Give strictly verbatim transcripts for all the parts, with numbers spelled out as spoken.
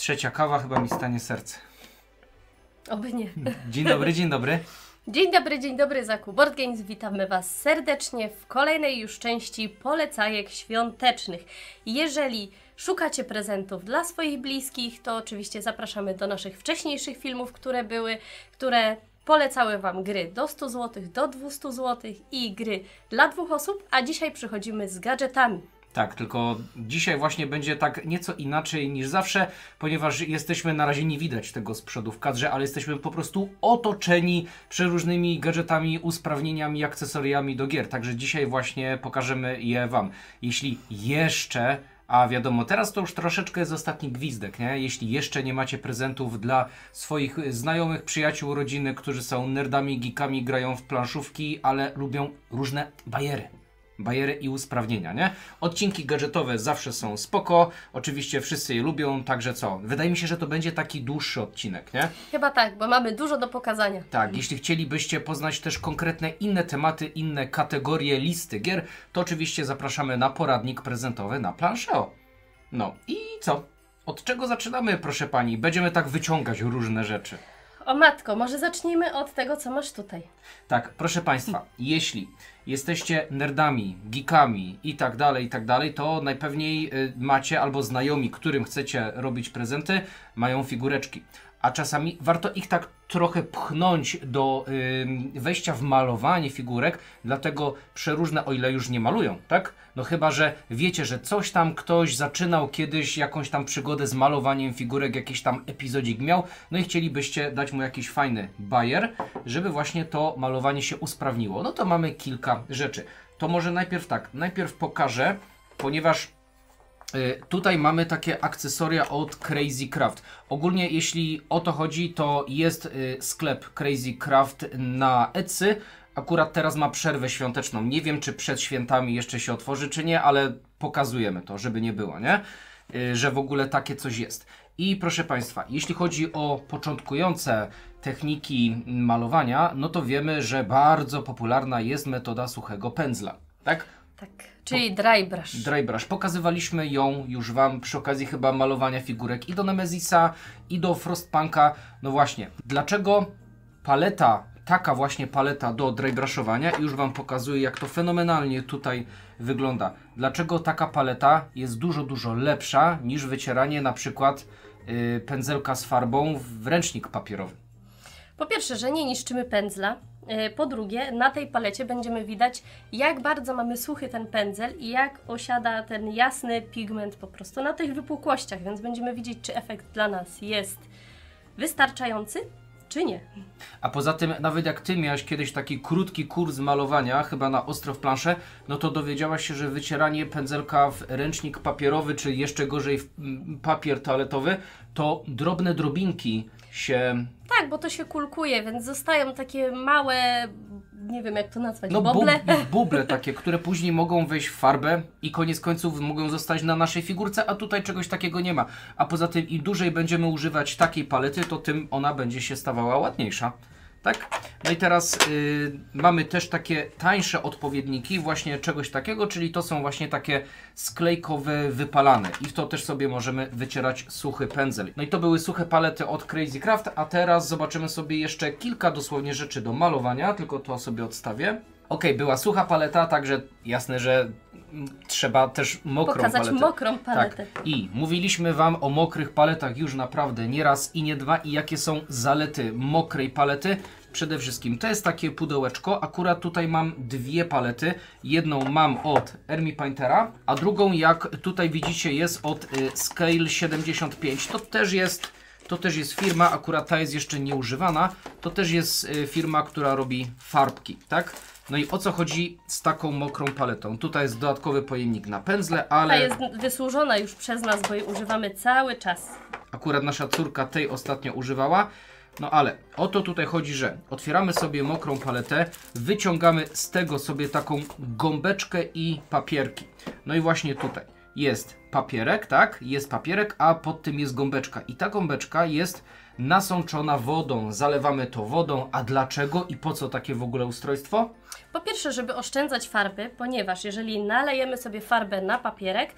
Trzecia kawa, chyba mi stanie serce. Oby nie. Dzień dobry, dzień dobry. Dzień dobry, dzień dobry, Zaku Board Games. Witamy Was serdecznie w kolejnej już części polecajek świątecznych. Jeżeli szukacie prezentów dla swoich bliskich, to oczywiście zapraszamy do naszych wcześniejszych filmów, które były, które polecały Wam gry do stu złotych, do dwustu złotych i gry dla dwóch osób, a dzisiaj przychodzimy z gadżetami. Tak, tylko dzisiaj właśnie będzie tak nieco inaczej niż zawsze, ponieważ jesteśmy, na razie nie widać tego z przodu w kadrze, ale jesteśmy po prostu otoczeni przeróżnymi gadżetami, usprawnieniami, akcesoriami do gier. Także dzisiaj właśnie pokażemy je Wam. Jeśli jeszcze, a wiadomo, teraz to już troszeczkę jest ostatni gwizdek, nie? Jeśli jeszcze nie macie prezentów dla swoich znajomych, przyjaciół, rodziny, którzy są nerdami, geekami, grają w planszówki, ale lubią różne bajery. Bajery i usprawnienia, nie? Odcinki gadżetowe zawsze są spoko, oczywiście wszyscy je lubią, także co? Wydaje mi się, że to będzie taki dłuższy odcinek, nie? Chyba tak, bo mamy dużo do pokazania. Tak, jeśli chcielibyście poznać też konkretne inne tematy, inne kategorie listy gier, to oczywiście zapraszamy na poradnik prezentowy na Planszeo. No i co? Od czego zaczynamy, proszę pani? Będziemy tak wyciągać różne rzeczy. O matko, może zacznijmy od tego, co masz tutaj. Tak, proszę Państwa, jeśli jesteście nerdami, geekami i tak dalej, i tak dalej, to najpewniej y, macie albo znajomi, którym chcecie robić prezenty, mają figureczki. A czasami warto ich tak trochę pchnąć do y, wejścia w malowanie figurek, dlatego przeróżne, o ile już nie malują, tak? No chyba, że wiecie, że coś tam ktoś zaczynał kiedyś, jakąś tam przygodę z malowaniem figurek, jakiś tam epizodzik miał, no i chcielibyście dać mu jakiś fajny bajer, żeby właśnie to malowanie się usprawniło. No to mamy kilka rzeczy. To może najpierw tak, najpierw pokażę, ponieważ tutaj mamy takie akcesoria od Crazy Craft. Ogólnie jeśli o to chodzi, to jest y, sklep Crazy Craft na Etsy. Akurat teraz ma przerwę świąteczną. Nie wiem, czy przed świętami jeszcze się otworzy, czy nie, ale pokazujemy to, żeby nie było, nie? Y, że w ogóle takie coś jest. I proszę Państwa, jeśli chodzi o początkujące techniki malowania, no to wiemy, że bardzo popularna jest metoda suchego pędzla, tak? Tak, czyli dry brush. Dry brush. Pokazywaliśmy ją już Wam przy okazji chyba malowania figurek i do Nemezisa, i do Frostpunka. No właśnie, dlaczego paleta, taka właśnie paleta do dry brushowania, i już Wam pokazuję, jak to fenomenalnie tutaj wygląda. Dlaczego taka paleta jest dużo, dużo lepsza niż wycieranie na przykład yy, pędzelka z farbą w ręcznik papierowy. Po pierwsze, że nie niszczymy pędzla. Po drugie, na tej palecie będziemy widać, jak bardzo mamy suchy ten pędzel i jak osiada ten jasny pigment po prostu na tych wypukłościach, więc będziemy widzieć, czy efekt dla nas jest wystarczający, czy nie. A poza tym, nawet jak Ty miałeś kiedyś taki krótki kurs malowania, chyba na ostro w planszę, no to dowiedziałaś się, że wycieranie pędzelka w ręcznik papierowy, czy jeszcze gorzej w papier toaletowy, to drobne drobinki się... Tak, bo to się kulkuje, więc zostają takie małe, nie wiem jak to nazwać, no, boble. Bu buble takie, które później mogą wejść w farbę i koniec końców mogą zostać na naszej figurce, a tutaj czegoś takiego nie ma. A poza tym im dłużej będziemy używać takiej palety, to tym ona będzie się stawała ładniejsza. Tak? No i teraz yy, mamy też takie tańsze odpowiedniki właśnie czegoś takiego, czyli to są właśnie takie sklejkowe wypalane i w to też sobie możemy wycierać suchy pędzel. No i to były suche palety od Crazy Craft, a teraz zobaczymy sobie jeszcze kilka dosłownie rzeczy do malowania, tylko to sobie odstawię. Ok, była sucha paleta, także jasne, że trzeba też mokrą pokazać paletę. mokrą paletę. Tak. I mówiliśmy Wam o mokrych paletach już naprawdę nie raz i nie dwa i jakie są zalety mokrej palety. Przede wszystkim to jest takie pudełeczko, akurat tutaj mam dwie palety, jedną mam od Ermi Paintera, a drugą jak tutaj widzicie jest od y, Scale siedemdziesiąt pięć, to też jest, to też jest firma, akurat ta jest jeszcze nieużywana, to też jest y, firma, która robi farbki, tak? No i o co chodzi z taką mokrą paletą? Tutaj jest dodatkowy pojemnik na pędzle, ale... Ta jest wysłużona już przez nas, bo jej używamy cały czas. Akurat nasza córka tej ostatnio używała. No ale o to tutaj chodzi, że otwieramy sobie mokrą paletę, wyciągamy z tego sobie taką gąbeczkę i papierki. No i właśnie tutaj jest papierek, tak? Jest papierek, a pod tym jest gąbeczka. I ta gąbeczka jest nasączona wodą. Zalewamy to wodą. A dlaczego i po co takie w ogóle ustrojstwo? Po pierwsze, żeby oszczędzać farby, ponieważ jeżeli nalejemy sobie farbę na papierek,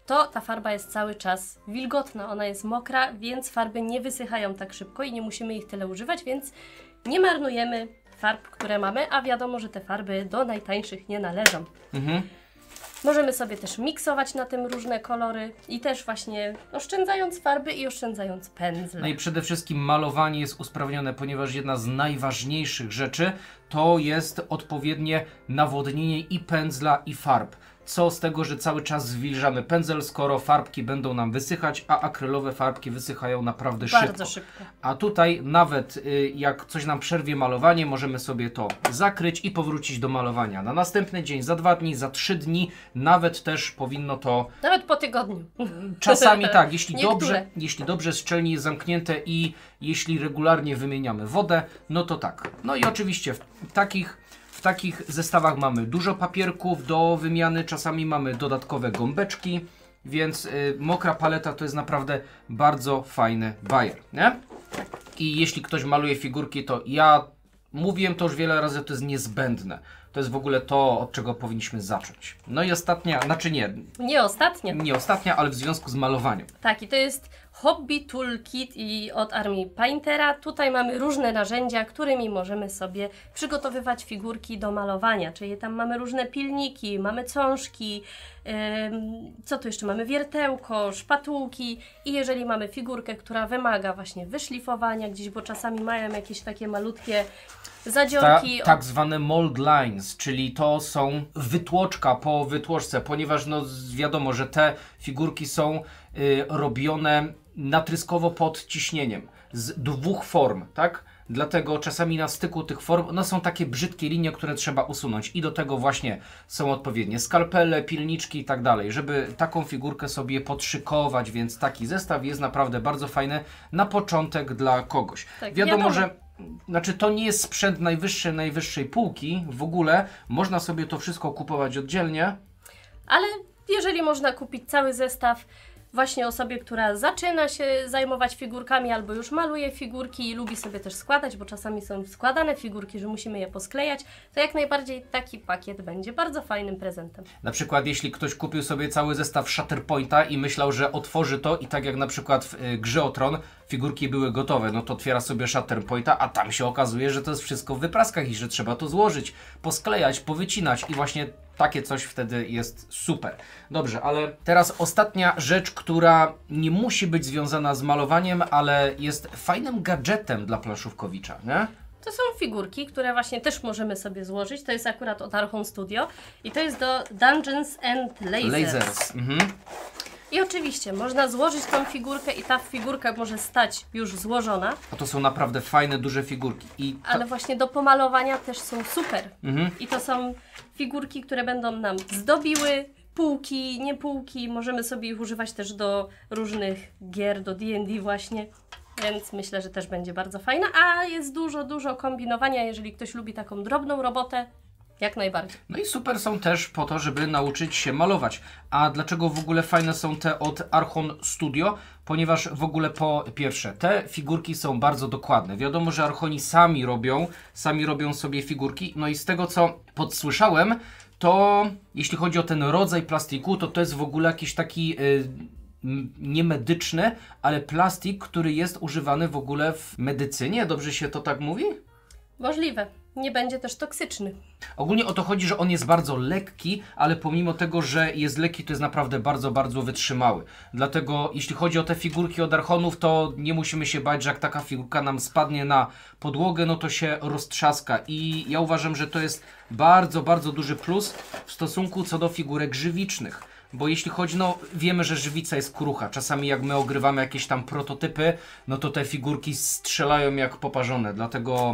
to ta farba jest cały czas wilgotna, ona jest mokra, więc farby nie wysychają tak szybko i nie musimy ich tyle używać, więc nie marnujemy farb, które mamy, a wiadomo, że te farby do najtańszych nie należą. Mhm. Możemy sobie też miksować na tym różne kolory i też właśnie oszczędzając farby i oszczędzając pędzle. No i przede wszystkim malowanie jest usprawnione, ponieważ jedna z najważniejszych rzeczy to jest odpowiednie nawodnienie i pędzla, i farb. Co z tego, że cały czas zwilżamy pędzel, skoro farbki będą nam wysychać, a akrylowe farbki wysychają naprawdę szybko. Bardzo szybko. A tutaj nawet y, jak coś nam przerwie malowanie, możemy sobie to zakryć i powrócić do malowania na następny dzień, za dwa dni, za trzy dni, nawet też powinno to... Nawet po tygodniu. Czasami tak, jeśli Niektóre. dobrze, jeśli dobrze szczelnie jest zamknięte i jeśli regularnie wymieniamy wodę, no to tak. No i oczywiście w takich... W takich zestawach mamy dużo papierków do wymiany, czasami mamy dodatkowe gąbeczki, więc y, mokra paleta to jest naprawdę bardzo fajny bajer, nie? I jeśli ktoś maluje figurki, to ja mówiłem to już wiele razy, to jest niezbędne. To jest w ogóle to, od czego powinniśmy zacząć. No i ostatnia, znaczy nie, Nie ostatnia. nie ostatnia, ale w związku z malowaniem. Tak, i to jest Hobby Toolkit i od Army Paintera. Tutaj mamy różne narzędzia, którymi możemy sobie przygotowywać figurki do malowania. Czyli tam mamy różne pilniki, mamy cążki, ym, co tu jeszcze mamy? Wiertełko, szpatułki. I jeżeli mamy figurkę, która wymaga właśnie wyszlifowania gdzieś, bo czasami mają jakieś takie malutkie Ta, zadziorki. tak zwane mold lines, czyli to są wytłoczka po wytłoczce, ponieważ no wiadomo, że te figurki są y, robione natryskowo pod ciśnieniem z dwóch form, tak? Dlatego czasami na styku tych form no są takie brzydkie linie, które trzeba usunąć i do tego właśnie są odpowiednie skalpele, pilniczki i tak dalej, żeby taką figurkę sobie podszykować, więc taki zestaw jest naprawdę bardzo fajny na początek dla kogoś. Tak, wiadomo, wiadomo. że znaczy to nie jest sprzęt najwyższej, najwyższej półki w ogóle, można sobie to wszystko kupować oddzielnie. Ale jeżeli można kupić cały zestaw właśnie osobie, która zaczyna się zajmować figurkami albo już maluje figurki i lubi sobie też składać, bo czasami są składane figurki, że musimy je posklejać, to jak najbardziej taki pakiet będzie bardzo fajnym prezentem. Na przykład jeśli ktoś kupił sobie cały zestaw Shatterpointa i myślał, że otworzy to i tak jak na przykład w y, grze o Tron figurki były gotowe, no to otwiera sobie Shatterpointa, a tam się okazuje, że to jest wszystko w wypraskach i że trzeba to złożyć, posklejać, powycinać i właśnie takie coś wtedy jest super. Dobrze, ale teraz ostatnia rzecz, która nie musi być związana z malowaniem, ale jest fajnym gadżetem dla planszówkowicza, nie? To są figurki, które właśnie też możemy sobie złożyć. To jest akurat od Archon Studio i to jest do Dungeons and Lasers. Lasers. Mhm. I oczywiście można złożyć tą figurkę i ta figurka może stać już złożona, A to są naprawdę fajne, duże figurki. I to... ale właśnie do pomalowania też są super. Mhm. I to są figurki, które będą nam zdobiły półki, nie półki. Możemy sobie ich używać też do różnych gier, do D and D właśnie. Więc myślę, że też będzie bardzo fajna. A jest dużo, dużo kombinowania, jeżeli ktoś lubi taką drobną robotę. Jak najbardziej. No i super są też po to, żeby nauczyć się malować. A dlaczego w ogóle fajne są te od Archon Studio? Ponieważ w ogóle po pierwsze, te figurki są bardzo dokładne. Wiadomo, że Archoni sami robią, sami robią sobie figurki. No i z tego co podsłyszałem, to jeśli chodzi o ten rodzaj plastiku, to to jest w ogóle jakiś taki... Yy, nie medyczny, ale plastik, który jest używany w ogóle w medycynie. Dobrze się to tak mówi? Możliwe. Nie będzie też toksyczny. Ogólnie o to chodzi, że on jest bardzo lekki, ale pomimo tego, że jest lekki, to jest naprawdę bardzo, bardzo wytrzymały. Dlatego jeśli chodzi o te figurki od Archonów, to nie musimy się bać, że jak taka figurka nam spadnie na podłogę, no to się roztrzaska. I ja uważam, że to jest bardzo, bardzo duży plus w stosunku co do figurek żywicznych. Bo jeśli chodzi, no wiemy, że żywica jest krucha. Czasami jak my ogrywamy jakieś tam prototypy, no to te figurki strzelają jak poparzone. Dlatego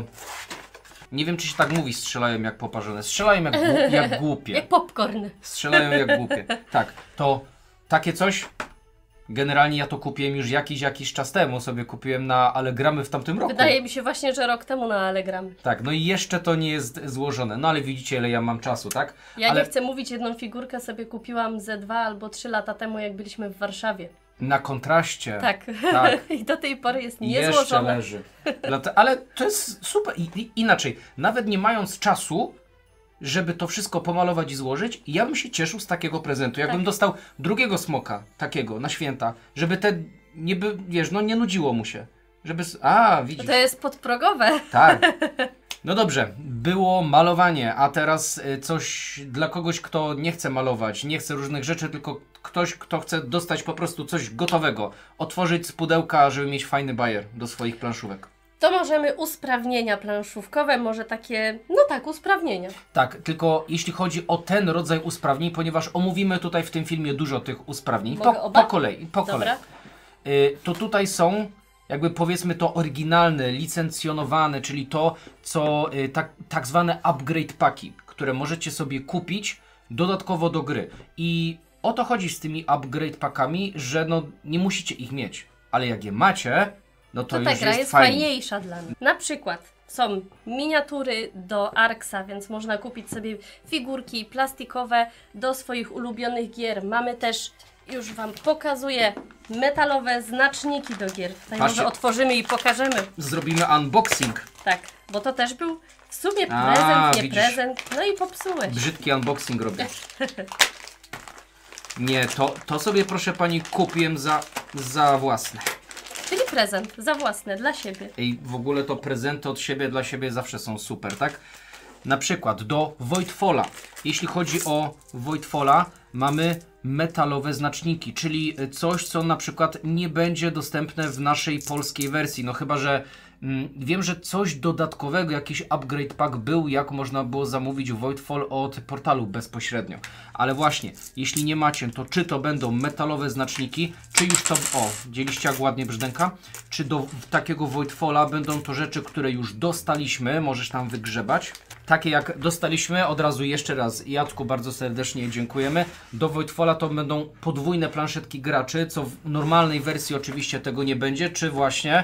nie wiem, czy się tak mówi, strzelają jak poparzone. Strzelają jak, głup, jak głupie. Jak popcorn. Strzelają jak głupie. Tak, to takie coś... Generalnie ja to kupiłem już jakiś, jakiś czas temu. Sobie kupiłem na Allegramy w tamtym roku. Wydaje mi się właśnie, że rok temu na Allegramy. Tak, no i jeszcze to nie jest złożone. No ale widzicie, ile ja mam czasu, tak? Ja ale... nie chcę mówić, jedną figurkę sobie kupiłam ze dwa albo trzy lata temu, jak byliśmy w Warszawie. Na kontraście. Tak. Tak. I do tej pory jest Jeszcze niezłożone. leży. Dlate... Ale to jest super. I, i, inaczej, nawet nie mając czasu, żeby to wszystko pomalować i złożyć. I ja bym się cieszył z takiego prezentu. Jakbym Tak. dostał drugiego smoka takiego na święta, żeby te, nie by, wiesz, no nie nudziło mu się. Żeby, a, widzisz. To jest podprogowe. Tak. No dobrze, było malowanie, a teraz y, coś dla kogoś, kto nie chce malować, nie chce różnych rzeczy, tylko ktoś, kto chce dostać po prostu coś gotowego, otworzyć z pudełka, żeby mieć fajny bajer do swoich planszówek. To możemy usprawnienia planszówkowe, może takie, no tak, usprawnienia. Tak, tylko jeśli chodzi o ten rodzaj usprawnień, ponieważ omówimy tutaj w tym filmie dużo tych usprawnień, Mogę po, oba? po kolei, po kolei. Dobra. Y, to tutaj są jakby powiedzmy to oryginalne, licencjonowane, czyli to, co y, tak, tak zwane upgrade paki, które możecie sobie kupić dodatkowo do gry. I o to chodzi z tymi upgrade pakami, że no nie musicie ich mieć, ale jak je macie, no to, To już ta gra jest, jest fajnie. fajniejsza dla mnie. Na przykład są miniatury do Arksa, więc można kupić sobie figurki plastikowe do swoich ulubionych gier. Mamy też, już Wam pokazuję, metalowe znaczniki do gier. Tutaj Patrzcie. może otworzymy i pokażemy. Zrobimy unboxing. Tak, bo to też był w sumie A, prezent, nie widzisz. prezent. No i popsułeś. Brzydki unboxing robię. Nie, to, to sobie proszę pani kupiłem za, za własne. Czyli prezent za własne, dla siebie. I w ogóle to prezenty od siebie dla siebie zawsze są super, tak? Na przykład do Voidfalla. Jeśli chodzi o Voidfalla, mamy metalowe znaczniki, czyli coś, co na przykład nie będzie dostępne w naszej polskiej wersji. No chyba, że mm, wiem, że coś dodatkowego, jakiś upgrade pack był, jak można było zamówić Voidfall od portalu bezpośrednio. Ale właśnie, jeśli nie macie, to czy to będą metalowe znaczniki, czy już to, o, dzieliście jak ładnie brzdęka, czy do takiego Voidfalla będą to rzeczy, które już dostaliśmy, możesz tam wygrzebać. Takie jak dostaliśmy, od razu jeszcze raz Jacku bardzo serdecznie dziękujemy. Do Voidfalla to będą podwójne planszetki graczy, co w normalnej wersji oczywiście tego nie będzie, czy właśnie,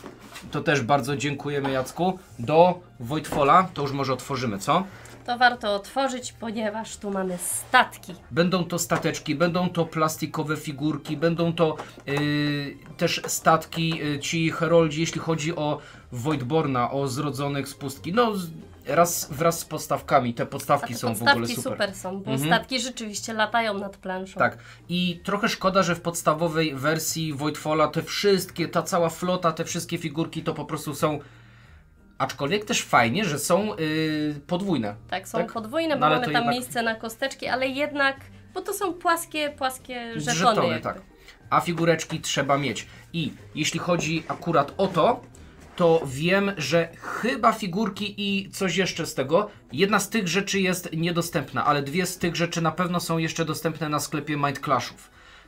to też bardzo dziękujemy Jacku. Do Voidfalla to już może otworzymy, co? To warto otworzyć, ponieważ tu mamy statki. Będą to stateczki, będą to plastikowe figurki, będą to yy, też statki, yy, ci heroldzi, jeśli chodzi o Voidborna, o zrodzonych z pustki. No, z- raz wraz z podstawkami, te A podstawki te są w ogóle podstawki super. super są, bo Mhm. statki rzeczywiście latają nad planszą. Tak. I trochę szkoda, że w podstawowej wersji Voidfalla te wszystkie, ta cała flota, te wszystkie figurki to po prostu są. Aczkolwiek też fajnie, że są yy, podwójne. Tak, są Tak? podwójne, bo No ale mamy to tam jednak- miejsce na kosteczki, ale jednak, bo to są płaskie, płaskie żetony. Żetony, jakby. tak. A figureczki trzeba mieć. I jeśli chodzi akurat o to, to wiem, że chyba figurki i coś jeszcze z tego. Jedna z tych rzeczy jest niedostępna, ale dwie z tych rzeczy na pewno są jeszcze dostępne na sklepie Mind Clashów.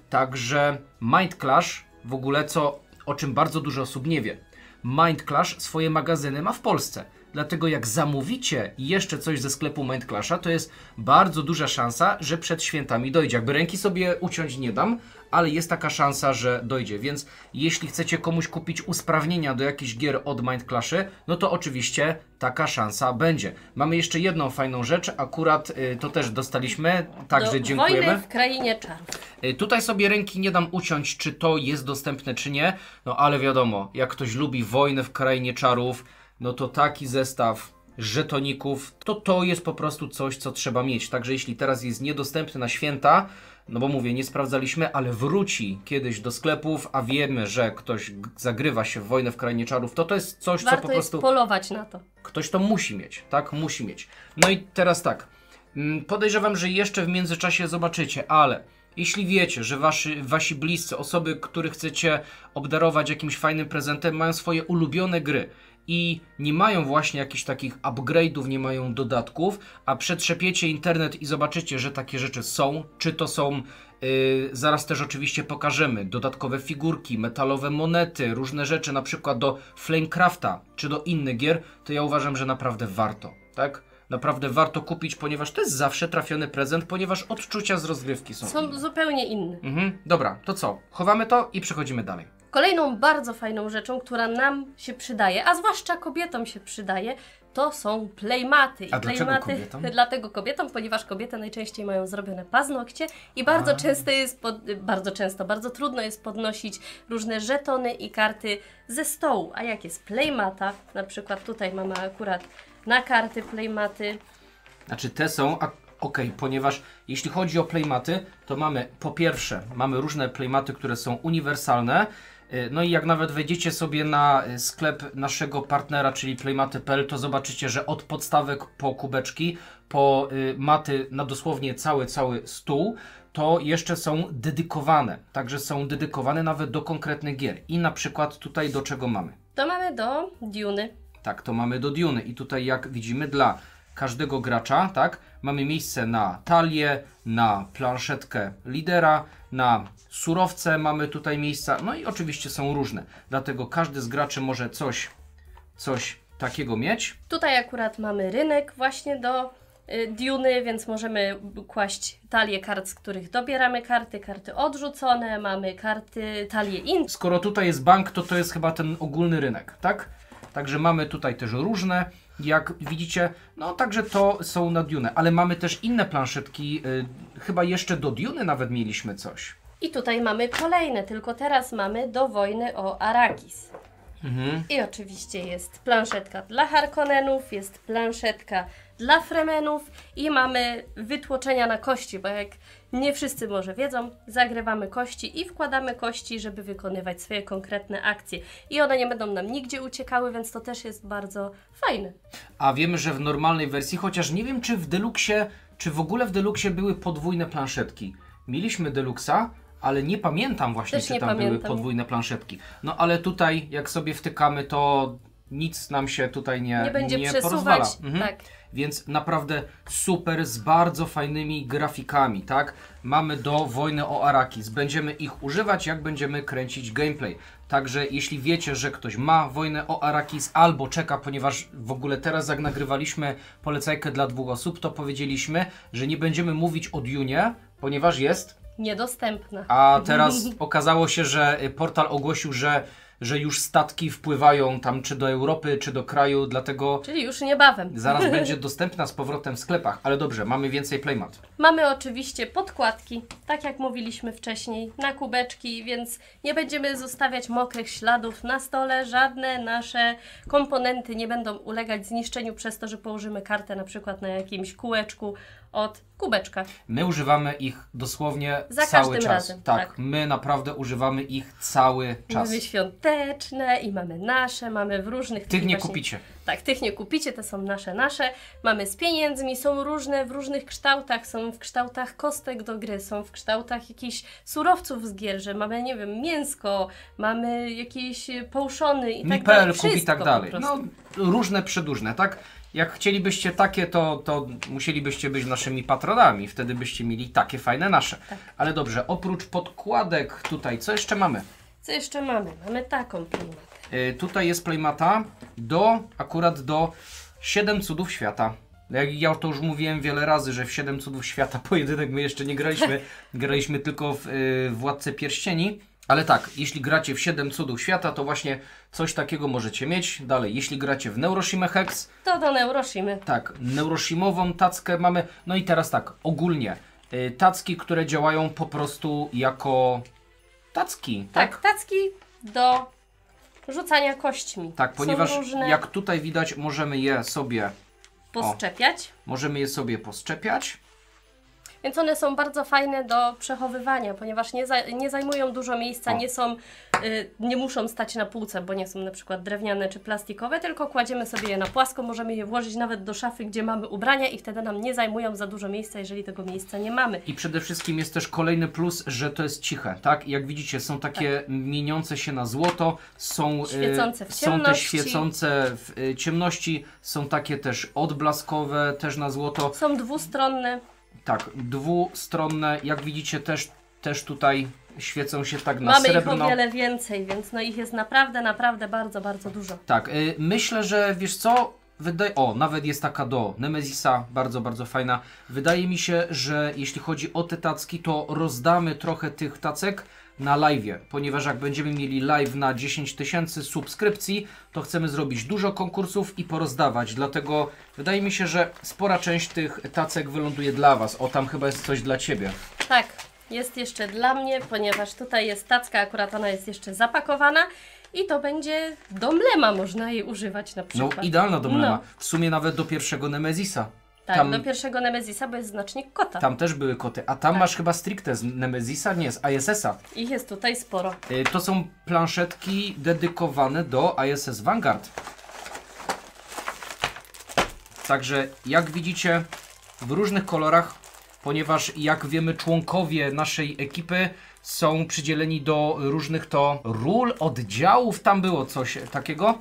Także Mind Clash w ogóle, co, o czym bardzo dużo osób nie wie. Mind Clash swoje magazyny ma w Polsce. Dlatego jak zamówicie jeszcze coś ze sklepu Mind Clasha, to jest bardzo duża szansa, że przed świętami dojdzie. Jakby ręki sobie uciąć nie dam, ale jest taka szansa, że dojdzie. Więc jeśli chcecie komuś kupić usprawnienia do jakichś gier od Mind Clashy, no to oczywiście taka szansa będzie. Mamy jeszcze jedną fajną rzecz, akurat y, to też dostaliśmy, także Do dziękujemy. Wojny w Krainie Czarów. Y, Tutaj sobie ręki nie dam uciąć, czy to jest dostępne, czy nie. No ale wiadomo, jak ktoś lubi Wojnę w Krainie Czarów, no to taki zestaw żetoników, to to jest po prostu coś, co trzeba mieć. Także jeśli teraz jest niedostępny na święta, no bo mówię, nie sprawdzaliśmy, ale wróci kiedyś do sklepów, a wiemy, że ktoś g- zagrywa się w Wojnę w Krainie Czarów, to to jest coś, co Warto po jest prostu polować na to. ktoś to musi mieć, tak? Musi mieć. No i teraz tak, mm, podejrzewam, że jeszcze w międzyczasie zobaczycie, ale jeśli wiecie, że wasi, wasi bliscy, osoby, których chcecie obdarować jakimś fajnym prezentem, mają swoje ulubione gry i nie mają właśnie jakichś takich upgrade'ów, nie mają dodatków, a przetrzepiecie internet i zobaczycie, że takie rzeczy są, czy to są, yy, zaraz też oczywiście pokażemy, dodatkowe figurki, metalowe monety, różne rzeczy, na przykład do Flamecrafta, czy do innych gier, to ja uważam, że naprawdę warto, tak? Naprawdę warto kupić, ponieważ to jest zawsze trafiony prezent, ponieważ odczucia z rozgrywki są. Są zupełnie inne. Mhm, dobra, to co? Chowamy to i przechodzimy dalej. Kolejną bardzo fajną rzeczą, która nam się przydaje, a zwłaszcza kobietom się przydaje, to są playmaty. I A dlaczego playmaty kobietom? dlatego kobietom, ponieważ kobiety najczęściej mają zrobione paznokcie i bardzo A. często jest, pod, bardzo często, bardzo trudno jest podnosić różne żetony i karty ze stołu. A jak jest playmata, na przykład tutaj mamy akurat na karty playmaty, Znaczy te są, a, ok, ponieważ jeśli chodzi o playmaty, to mamy po pierwsze, mamy różne playmaty, które są uniwersalne. No i jak nawet wejdziecie sobie na sklep naszego partnera, czyli playmaty kropka p l, to zobaczycie, że od podstawek po kubeczki, po y, maty na dosłownie cały, cały stół, to jeszcze są dedykowane. Także są dedykowane nawet do konkretnych gier. I na przykład tutaj do czego mamy? To mamy do Duny. Tak, to mamy do Duny. I tutaj jak widzimy dla każdego gracza, tak, mamy miejsce na talię, na planszetkę lidera, na surowce mamy tutaj miejsca, no i oczywiście są różne. Dlatego każdy z graczy może coś, coś takiego mieć. Tutaj akurat mamy rynek właśnie do y, Duny, więc możemy kłaść talię kart, z których dobieramy karty, karty odrzucone, mamy karty, talie in. Skoro tutaj jest bank, to to jest chyba ten ogólny rynek, tak? Także mamy tutaj też różne, jak widzicie, no także to są na Dune, ale mamy też inne planszetki, yy, chyba jeszcze do Duny nawet mieliśmy coś. I tutaj mamy kolejne, tylko teraz mamy do wojny o Arrakis. Mhm. I oczywiście jest planszetka dla Harkonnenów, jest planszetka dla Fremenów i mamy wytłoczenia na kości, bo jak nie wszyscy może wiedzą, zagrywamy kości i wkładamy kości, żeby wykonywać swoje konkretne akcje. I one nie będą nam nigdzie uciekały, więc to też jest bardzo fajne. A wiemy, że w normalnej wersji, chociaż nie wiem, czy w Deluxie, czy w ogóle w Deluxie były podwójne planszetki. Mieliśmy Deluxa, ale nie pamiętam właśnie, Też czy nie tam pamiętam. były podwójne planszetki. No ale tutaj, jak sobie wtykamy, to nic nam się tutaj nie, Nie będzie nie przesuwać. porozwala. Mhm. Tak. Więc naprawdę super, z bardzo fajnymi grafikami, tak? Mamy do Wojny o Arrakis. Będziemy ich używać, jak będziemy kręcić gameplay. Także jeśli wiecie, że ktoś ma Wojnę o Arrakis albo czeka, ponieważ w ogóle teraz jak nagrywaliśmy polecajkę dla dwóch osób, to powiedzieliśmy, że nie będziemy mówić o Dunie, ponieważ jest... Niedostępna. A teraz okazało się, że portal ogłosił, że że już statki wpływają tam czy do Europy, czy do kraju, dlatego Czyli już niebawem. zaraz będzie dostępna z powrotem w sklepach. Ale dobrze, mamy więcej playmat. Mamy oczywiście podkładki, tak jak mówiliśmy wcześniej, na kubeczki, więc nie będziemy zostawiać mokrych śladów na stole. Żadne nasze komponenty nie będą ulegać zniszczeniu przez to, że położymy kartę na przykład na jakimś kółeczku od kubeczka. My używamy ich dosłownie Za cały każdym czas. razem, Tak, tak. my naprawdę używamy ich cały czas. Mamy świąteczne i mamy nasze, mamy w różnych... Tych takich nie właśnie- kupicie. Tak, tych nie kupicie, to są nasze, nasze. Mamy z pieniędzmi, są różne w różnych kształtach, są w kształtach kostek do gry, są w kształtach jakichś surowców z gier, że mamy, nie wiem, mięsko, mamy jakieś połszony i tak dalej. Mipelków i Wszystko tak dalej. po No, prostu. różne, przedłużne, tak? Jak chcielibyście takie, to, to musielibyście być naszymi patronami. Wtedy byście mieli takie fajne nasze. Tak. Ale dobrze, oprócz podkładek tutaj, co jeszcze mamy? Co jeszcze mamy? Mamy taką klimatę. Y, tutaj jest playmata do, akurat do siedem cudów świata. Jak ja to już mówiłem wiele razy, że w siedem cudów świata pojedynek my jeszcze nie graliśmy. Graliśmy tylko w y, Władcę Pierścieni. Ale tak, jeśli gracie w siedem cudów świata, to właśnie coś takiego możecie mieć. Dalej, jeśli gracie w Neuroshima Hex, To do Neuroshimy. tak, neuroshimową tackę mamy. No i teraz tak, ogólnie y, tacki, które działają po prostu jako tacki, tak? Tak, tacki do rzucania kośćmi. Tak, Są ponieważ różne, jak tutaj widać, możemy je sobie, poszczepiać. możemy je sobie poszczepiać. Więc one są bardzo fajne do przechowywania, ponieważ nie, za, nie zajmują dużo miejsca, O. nie są, y, nie muszą stać na półce, bo nie są na przykład drewniane czy plastikowe, tylko kładziemy sobie je na płasko, możemy je włożyć nawet do szafy, gdzie mamy ubrania i wtedy nam nie zajmują za dużo miejsca, jeżeli tego miejsca nie mamy. I przede wszystkim jest też kolejny plus, że to jest ciche, tak? I jak widzicie, są takie mieniące się na złoto, są, y, Świecące w są te ciemności. świecące w y, ciemności, są takie też odblaskowe, też na złoto. Są dwustronne. Tak, dwustronne, jak widzicie też, też tutaj świecą się tak na Mamy srebrno. ich o wiele więcej, więc no ich jest naprawdę, naprawdę bardzo, bardzo dużo. Tak, y, myślę, że wiesz co, wydaje... O, nawet jest taka do Nemezisa, bardzo, bardzo fajna. Wydaje mi się, że jeśli chodzi o te tacki, to rozdamy trochę tych tacek na live'ie, ponieważ jak będziemy mieli live na dziesięć tysięcy subskrypcji, to chcemy zrobić dużo konkursów i porozdawać, dlatego wydaje mi się, że spora część tych tacek wyląduje dla Was. O, tam chyba jest coś dla Ciebie. Tak, jest jeszcze dla mnie, ponieważ tutaj jest tacka, akurat ona jest jeszcze zapakowana i to będzie do mlema, można jej używać na No, przykład. idealna do mlema. No. W sumie nawet do pierwszego Nemezisa. Tak, tam, do pierwszego Nemezisa, bo jest znacznik kota. Tam też były koty, a tam tak. masz chyba stricte z Nemezisa, nie, z I S S-a. Ich jest tutaj sporo. Y, to są planszetki dedykowane do I S S Vanguard. Także jak widzicie w różnych kolorach, ponieważ jak wiemy członkowie naszej ekipy są przydzieleni do różnych to ról, oddziałów, tam było coś takiego.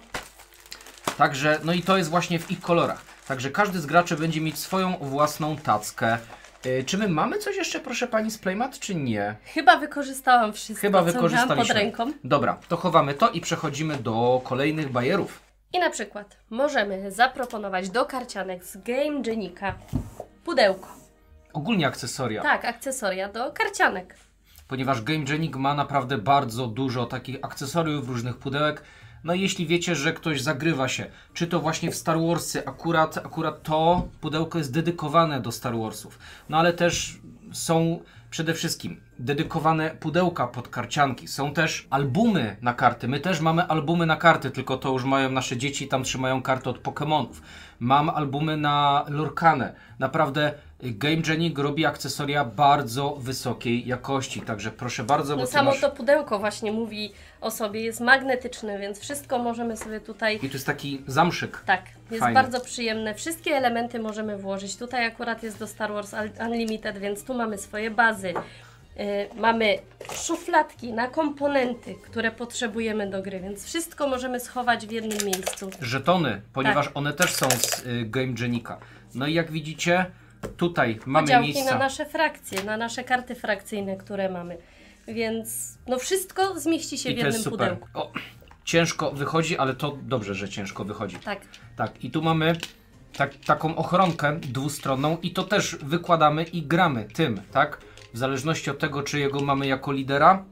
Także, no i to jest właśnie w ich kolorach. Także każdy z graczy będzie mieć swoją własną tackę. Yy, czy my mamy coś jeszcze, proszę pani, z Playmat, czy nie? Chyba wykorzystałam wszystko, Chyba co miałam pod wykorzystaliśmy. ręką. Dobra, to chowamy to i przechodzimy do kolejnych bajerów. I na przykład możemy zaproponować do karcianek z Game Genika pudełko. Ogólnie akcesoria. Tak, akcesoria do karcianek. Ponieważ Game Genic ma naprawdę bardzo dużo takich akcesoriów, różnych pudełek. No i jeśli wiecie, że ktoś zagrywa się, czy to właśnie w Star Warsy, akurat, akurat to pudełko jest dedykowane do Star Warsów. No ale też są przede wszystkim dedykowane pudełka pod karcianki. Są też albumy na karty. My też mamy albumy na karty, tylko to już mają nasze dzieci, tam trzymają karty od Pokemonów. Mam albumy na Lorcanę. Naprawdę Game Genic robi akcesoria bardzo wysokiej jakości, także proszę bardzo, bo No ty samo masz... to pudełko właśnie mówi o sobie, jest magnetyczne, więc wszystko możemy sobie tutaj... I to jest taki zamszyk. Tak, jest Fajny. bardzo przyjemne. Wszystkie elementy możemy włożyć. Tutaj akurat jest do Star Wars Unlimited, więc tu mamy swoje bazy. Yy, mamy szufladki na komponenty, które potrzebujemy do gry, więc wszystko możemy schować w jednym miejscu. Żetony, ponieważ Tak. one też są z y, Game Genica. No i jak widzicie, tutaj mamy Podziałki miejsca. na nasze frakcje, na nasze karty frakcyjne, które mamy. Więc no wszystko zmieści się I w to jednym jest super. pudełku. O, ciężko wychodzi, ale to dobrze, że ciężko wychodzi. Tak. Tak, i tu mamy tak, taką ochronkę dwustronną i to też wykładamy i gramy tym, tak? W zależności od tego, czy jego mamy jako lidera,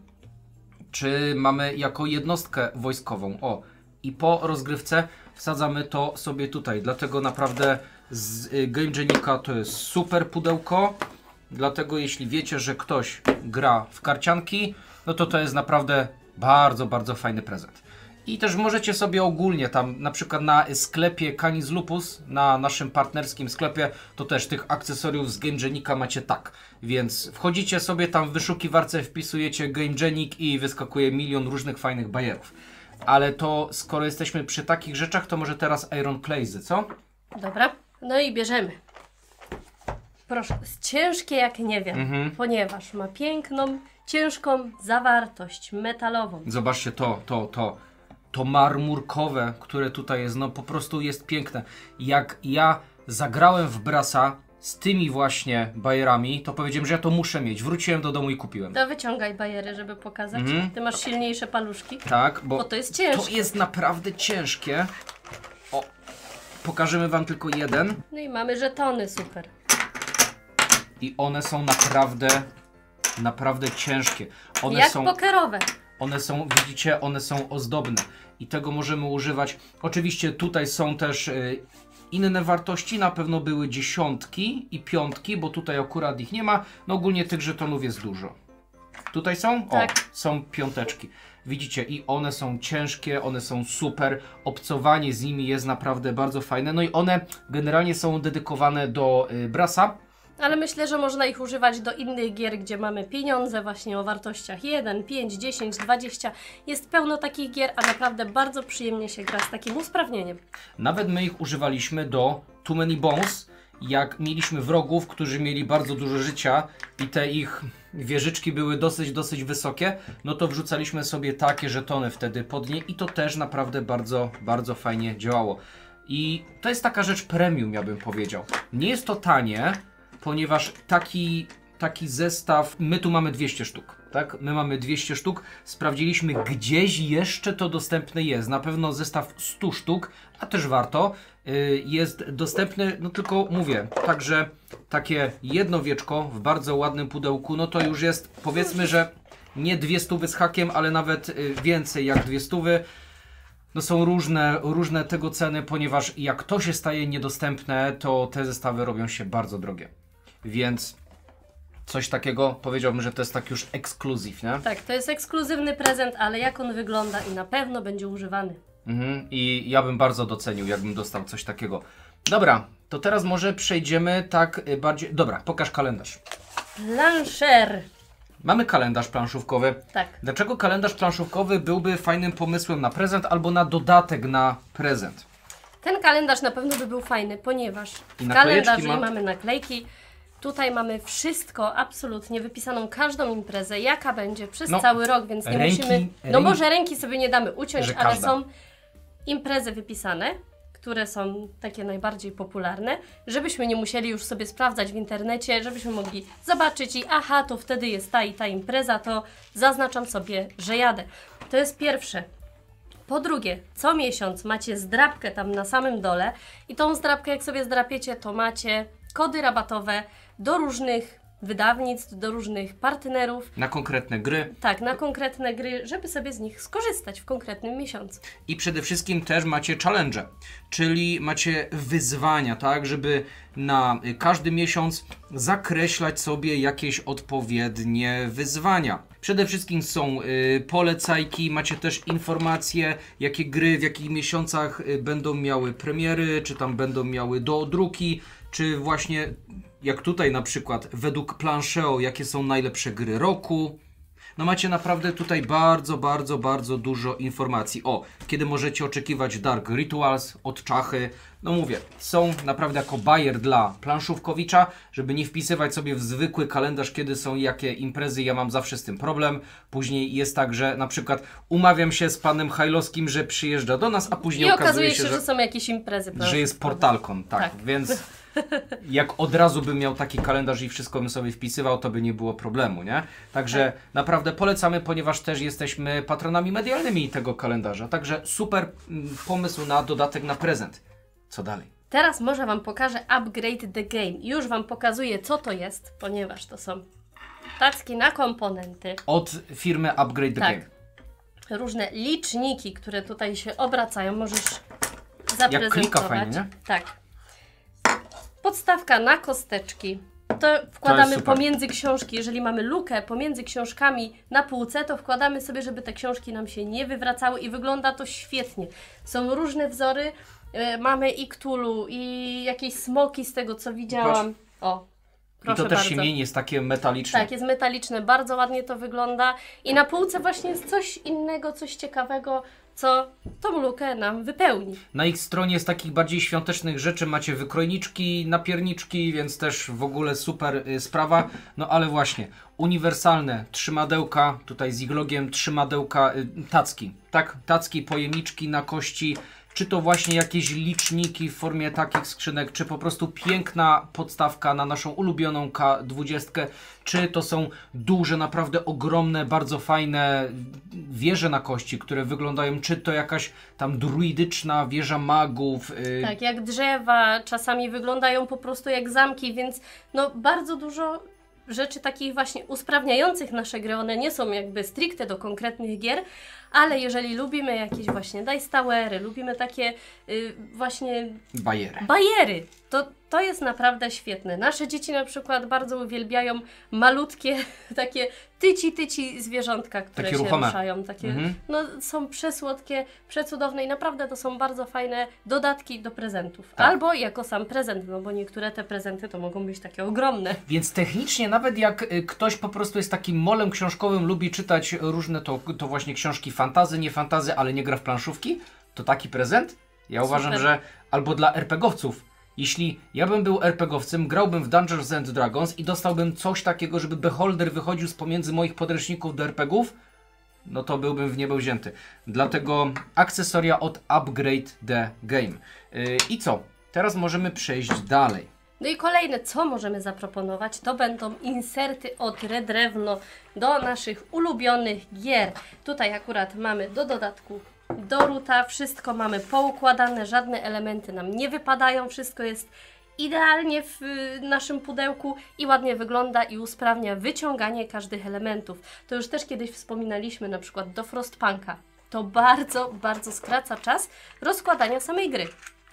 czy mamy jako jednostkę wojskową. O, i po rozgrywce wsadzamy to sobie tutaj. Dlatego naprawdę z y, Game Genica to jest super pudełko. Dlatego jeśli wiecie, że ktoś gra w karcianki, no to to jest naprawdę bardzo, bardzo fajny prezent. I też możecie sobie ogólnie tam, na przykład na sklepie Canis Lupus, na naszym partnerskim sklepie, to też tych akcesoriów z Game Genica macie tak. Więc wchodzicie sobie tam w wyszukiwarce, wpisujecie Game Genic i wyskakuje milion różnych fajnych bajerów. Ale to skoro jesteśmy przy takich rzeczach, to może teraz Iron Claysy, co? Dobra. No i bierzemy. Proszę, jest ciężkie jak nie wiem, Mhm. ponieważ ma piękną, ciężką zawartość metalową. Zobaczcie to, to, to. To marmurkowe, które tutaj jest, no po prostu jest piękne. Jak ja zagrałem w Brasa z tymi właśnie bajerami, to powiedziałem, że ja to muszę mieć. Wróciłem do domu i kupiłem. To wyciągaj bajery, żeby pokazać. Mhm. Ty masz silniejsze paluszki. Tak, bo Bo to jest ciężkie. to jest naprawdę ciężkie. O, pokażemy wam tylko jeden. No i mamy żetony, super. I one są naprawdę, naprawdę ciężkie. One Jak są... pokerowe. One są, widzicie, one są ozdobne i tego możemy używać. Oczywiście tutaj są też y, inne wartości, na pewno były dziesiątki i piątki, bo tutaj akurat ich nie ma. No ogólnie tych żetonów jest dużo. Tutaj są? Tak. O, są piąteczki. Widzicie, i one są ciężkie, one są super. Obcowanie z nimi jest naprawdę bardzo fajne. No i one generalnie są dedykowane do y, Brasa. Ale myślę, że można ich używać do innych gier, gdzie mamy pieniądze właśnie o wartościach jeden, pięć, dziesięć, dwadzieścia. Jest pełno takich gier, a naprawdę bardzo przyjemnie się gra z takim usprawnieniem. Nawet my ich używaliśmy do Too Many Bones, jak mieliśmy wrogów, którzy mieli bardzo dużo życia i te ich wieżyczki były dosyć, dosyć wysokie, no to wrzucaliśmy sobie takie żetony wtedy pod nie i to też naprawdę bardzo, bardzo fajnie działało. I to jest taka rzecz premium, ja bym powiedział. Nie jest to tanie, ponieważ taki, taki zestaw, my tu mamy dwieście sztuk, tak? My mamy dwieście sztuk, sprawdziliśmy gdzieś jeszcze to dostępne jest, na pewno zestaw stu sztuk, a też warto, yy, jest dostępny, no tylko mówię, także takie jedno wieczko w bardzo ładnym pudełku, no to już jest, powiedzmy, że nie dwie stówy z hakiem, ale nawet yy, więcej jak dwie stówy. No są różne, różne tego ceny, ponieważ jak to się staje niedostępne, to te zestawy robią się bardzo drogie. Więc coś takiego powiedziałbym, że to jest tak już ekskluzyw, nie? Tak, to jest ekskluzywny prezent, ale jak on wygląda i na pewno będzie używany. Mhm. I ja bym bardzo docenił, jakbym dostał coś takiego. Dobra, to teraz może przejdziemy tak y, bardziej... Dobra, pokaż kalendarz. Planszer. Mamy kalendarz planszówkowy. Tak. Dlaczego kalendarz planszówkowy byłby fajnym pomysłem na prezent albo na dodatek na prezent? Ten kalendarz na pewno by był fajny, ponieważ I w naklejeczki kalendarzu ma- mamy naklejki. Tutaj mamy wszystko, absolutnie wypisaną każdą imprezę, jaka będzie przez No, cały rok, więc nie ręki- musimy. No ręki- może ręki sobie nie damy uciąć, Że ale każda. są imprezy wypisane, które są takie najbardziej popularne, żebyśmy nie musieli już sobie sprawdzać w internecie, żebyśmy mogli zobaczyć i aha, to wtedy jest ta i ta impreza, to zaznaczam sobie, że jadę. To jest pierwsze. Po drugie, co miesiąc macie zdrabkę tam na samym dole i tą zdrabkę jak sobie zdrapiecie, to macie kody rabatowe do różnych wydawnictw, do różnych partnerów, Na konkretne gry. tak, na konkretne gry, żeby sobie z nich skorzystać w konkretnym miesiącu. I przede wszystkim też macie challenge, czyli macie wyzwania, tak, żeby na y, każdy miesiąc zakreślać sobie jakieś odpowiednie wyzwania. Przede wszystkim są y, polecajki, macie też informacje, jakie gry w jakich miesiącach y, będą miały premiery, czy tam będą miały dodruki, czy właśnie jak tutaj na przykład według Plancheo, jakie są najlepsze gry roku. No macie naprawdę tutaj bardzo, bardzo, bardzo dużo informacji. O, kiedy możecie oczekiwać Dark Rituals od Czachy. No mówię, są naprawdę jako bajer dla planszówkowicza, żeby nie wpisywać sobie w zwykły kalendarz, kiedy są jakie imprezy. Ja mam zawsze z tym problem. Później jest tak, że na przykład umawiam się z panem Hajlowskim, że przyjeżdża do nas, a później I okazuje okazuje się, się, że, że, są jakieś imprezy. że jest portalką. Tak, Tak. więc jak od razu bym miał taki kalendarz i wszystko bym sobie wpisywał, to by nie było problemu, nie? Także naprawdę polecamy, ponieważ też jesteśmy patronami medialnymi tego kalendarza. Także super mm, pomysł na dodatek na prezent. Co dalej? Teraz może Wam pokażę Upgrade the Game. Już Wam pokazuję, co to jest, ponieważ to są tacki na komponenty, Od firmy Upgrade the Tak. Game. różne liczniki, które tutaj się obracają. Możesz klika zaprezentować. fajnie, nie? Tak. Podstawka na kosteczki. To wkładamy super. pomiędzy książki. Jeżeli mamy lukę pomiędzy książkami na półce, to wkładamy sobie, żeby te książki nam się nie wywracały i wygląda to świetnie. Są różne wzory. E, mamy i Cthulhu, i jakieś smoki z tego, co widziałam. O, proszę I to też bardzo. siemienie jest takie metaliczne. Tak, jest metaliczne, bardzo ładnie to wygląda. I na półce właśnie jest coś innego, coś ciekawego, co tą lukę nam wypełni. Na ich stronie z takich bardziej świątecznych rzeczy macie wykrojniczki, napierniczki, więc też w ogóle super y, sprawa. No ale właśnie, uniwersalne trzymadełka, tutaj z iglogiem trzymadełka, y, tacki, tak? Tacki, pojemniczki na kości, czy to właśnie jakieś liczniki w formie takich skrzynek, czy po prostu piękna podstawka na naszą ulubioną K dwadzieścia, czy to są duże, naprawdę ogromne, bardzo fajne wieże na kości, które wyglądają, czy to jakaś tam druidyczna wieża magów. Yy, Tak, jak drzewa, czasami wyglądają po prostu jak zamki, więc no bardzo dużo rzeczy takich właśnie usprawniających nasze gry. One nie są jakby stricte do konkretnych gier, ale jeżeli lubimy jakieś właśnie Dice Towery, lubimy takie y, właśnie bajery. bajery, to to jest naprawdę świetne. Nasze dzieci na przykład bardzo uwielbiają malutkie takie tyci, tyci zwierzątka, które Takie się ruchome. ruszają. Takie, Mhm. no, są przesłodkie, przecudowne i naprawdę to są bardzo fajne dodatki do prezentów. Tak. Albo jako sam prezent, no bo niektóre te prezenty to mogą być takie ogromne. Więc technicznie nawet jak y, ktoś po prostu jest takim molem książkowym, lubi czytać różne to, to właśnie książki fantazy, nie fantazy, ale nie gra w planszówki, to taki prezent? Ja uważam, Super. że albo dla er pe gie owców. Jeśli ja bym był er pe gie owcem, grałbym w Dungeons and Dragons i dostałbym coś takiego, żeby beholder wychodził z pomiędzy moich podręczników do er pe gie ów, no to byłbym w niebo wzięty. Dlatego akcesoria od Upgrade the Game. Yy, I co? Teraz możemy przejść dalej. No i kolejne, co możemy zaproponować, to będą inserty od Redrewno do naszych ulubionych gier. Tutaj akurat mamy do dodatku Doruta, wszystko mamy poukładane, żadne elementy nam nie wypadają, wszystko jest idealnie w y, naszym pudełku i ładnie wygląda i usprawnia wyciąganie każdych elementów. To już też kiedyś wspominaliśmy na przykład do Frostpunka. To bardzo, bardzo skraca czas rozkładania samej gry.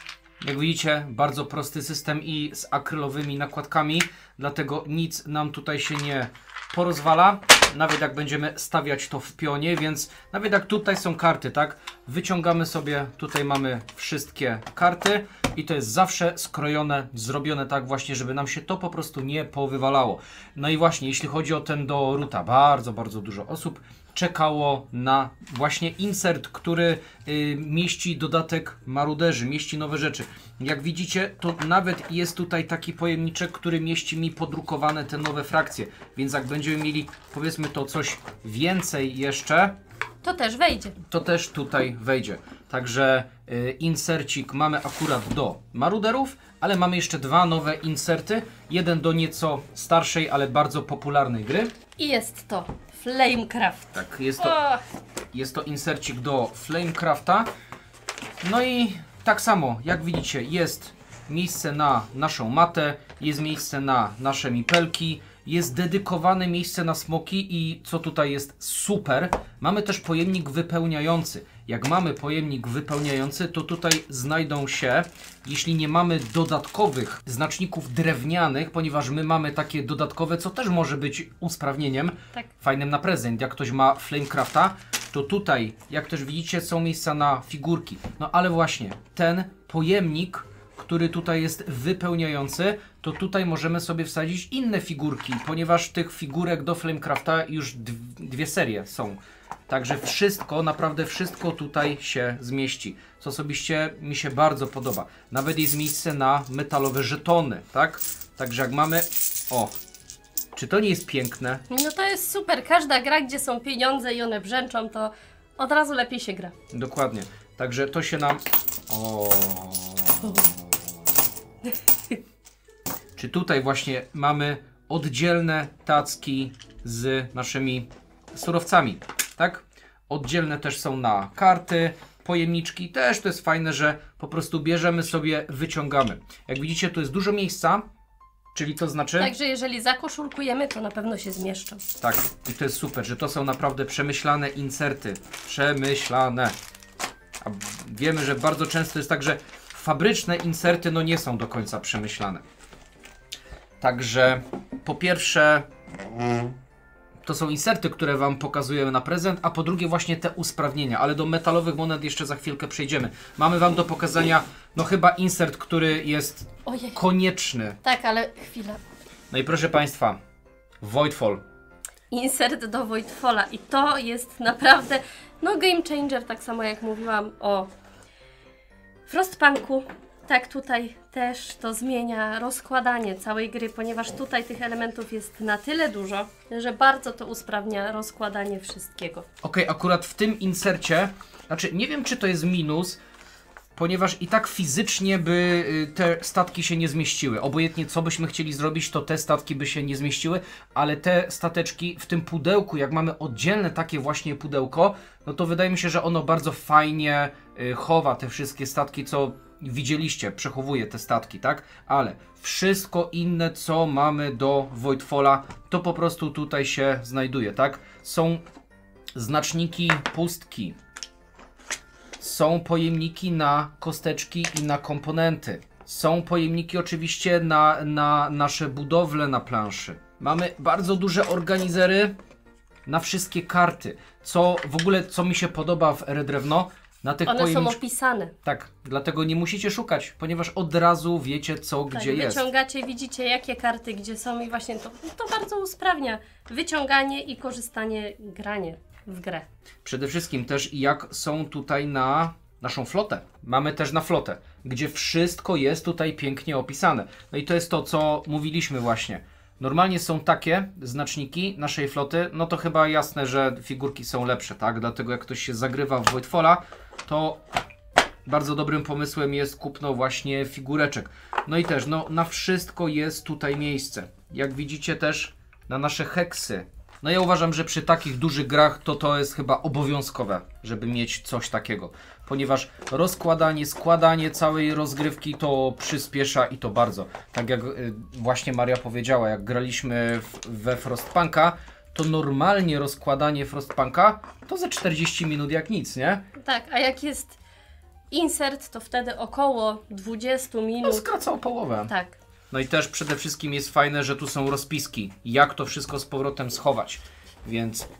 Jak widzicie, bardzo prosty system i z akrylowymi nakładkami, dlatego nic nam tutaj się nie porozwala, nawet jak będziemy stawiać to w pionie, więc nawet jak tutaj są karty, tak? Wyciągamy sobie, tutaj mamy wszystkie karty i to jest zawsze skrojone, zrobione tak właśnie, żeby nam się to po prostu nie powywalało. No i właśnie, jeśli chodzi o ten do Ruta, bardzo, bardzo dużo osób czekało na właśnie insert, który y, mieści dodatek maruderzy, mieści nowe rzeczy. Jak widzicie, to nawet jest tutaj taki pojemniczek, który mieści mi podrukowane te nowe frakcje. Więc jak będziemy mieli, powiedzmy to coś więcej jeszcze, To też wejdzie. to też tutaj wejdzie. Także y, insercik mamy akurat do maruderów, ale mamy jeszcze dwa nowe inserty. Jeden do nieco starszej, ale bardzo popularnej gry. I jest to Flamecraft. Tak, jest to, O, jest to insercik do Flamecrafta. No i tak samo, jak widzicie, jest miejsce na naszą matę, jest miejsce na nasze mipelki, jest dedykowane miejsce na smoki i co tutaj jest super, mamy też pojemnik wypełniający. Jak mamy pojemnik wypełniający, to tutaj znajdą się, jeśli nie mamy dodatkowych znaczników drewnianych, ponieważ my mamy takie dodatkowe, co też może być usprawnieniem tak. fajnym na prezent. Jak ktoś ma Flamecrafta, to tutaj, jak też widzicie, są miejsca na figurki. No ale właśnie, ten pojemnik, który tutaj jest wypełniający, to tutaj możemy sobie wsadzić inne figurki, ponieważ tych figurek do Flamecrafta już dwie serie są. Także wszystko, naprawdę wszystko tutaj się zmieści, co osobiście mi się bardzo podoba. Nawet jest miejsce na metalowe żetony, tak? Także jak mamy... O! Czy to nie jest piękne? No to jest super. Każda gra, gdzie są pieniądze i one brzęczą, to od razu lepiej się gra. Dokładnie. Także to się nam... O. Czy tutaj właśnie mamy oddzielne tacki z naszymi surowcami, tak? Oddzielne też są na karty, pojemniczki. Też to jest fajne, że po prostu bierzemy sobie, wyciągamy. Jak widzicie, tu jest dużo miejsca, czyli to znaczy... Także jeżeli zakoszulkujemy, to na pewno się zmieszczą. Tak, i to jest super, że to są naprawdę przemyślane inserty. Przemyślane. A wiemy, że bardzo często jest tak, że fabryczne inserty no nie są do końca przemyślane. Także po pierwsze to są inserty, które Wam pokazujemy na prezent, a po drugie właśnie te usprawnienia, ale do metalowych monet jeszcze za chwilkę przejdziemy. Mamy Wam do pokazania no chyba insert, który jest Ojej. konieczny. Tak, ale chwila. No i proszę Państwa, Voidfall. Insert do Voidfalla i to jest naprawdę no game changer, tak samo jak mówiłam o Frostpunku. Tak, tutaj też to zmienia rozkładanie całej gry, ponieważ tutaj tych elementów jest na tyle dużo, że bardzo to usprawnia rozkładanie wszystkiego. Okej, okay, akurat w tym insercie, znaczy nie wiem czy to jest minus, ponieważ i tak fizycznie by te statki się nie zmieściły. Obojętnie co byśmy chcieli zrobić, to te statki by się nie zmieściły, ale te stateczki w tym pudełku, jak mamy oddzielne takie właśnie pudełko, no to wydaje mi się, że ono bardzo fajnie chowa te wszystkie statki, co widzieliście, przechowuje te statki, tak? Ale wszystko inne, co mamy do Voidfalla, to po prostu tutaj się znajduje, tak? Są znaczniki pustki. Są pojemniki na kosteczki i na komponenty. Są pojemniki oczywiście na, na nasze budowle na planszy. Mamy bardzo duże organizery na wszystkie karty. Co w ogóle, co mi się podoba w Redrewno, na tych One pojemnicz... są opisane. Tak, dlatego nie musicie szukać, ponieważ od razu wiecie co, Tak, gdzie jest. wyciągacie, widzicie jakie karty, gdzie są i właśnie to, to bardzo usprawnia wyciąganie i korzystanie, granie w grę. Przede wszystkim też jak są tutaj na naszą flotę. Mamy też na flotę, gdzie wszystko jest tutaj pięknie opisane. No i to jest to, co mówiliśmy właśnie. Normalnie są takie znaczniki naszej floty, no to chyba jasne, że figurki są lepsze, tak? Dlatego jak ktoś się zagrywa w Voidfalla, to bardzo dobrym pomysłem jest kupno właśnie figureczek. No i też, no na wszystko jest tutaj miejsce. Jak widzicie też na nasze heksy. No ja uważam, że przy takich dużych grach to to jest chyba obowiązkowe, żeby mieć coś takiego. Ponieważ rozkładanie, składanie całej rozgrywki to przyspiesza i to bardzo. Tak jak y, właśnie Maria powiedziała, jak graliśmy w, we Frostpunka, to normalnie rozkładanie Frostpunka to ze czterdzieści minut jak nic, nie? Tak, a jak jest insert, to wtedy około dwadzieścia minut. No skraca o połowę. Tak. No i też przede wszystkim jest fajne, że tu są rozpiski, jak to wszystko z powrotem schować. Więc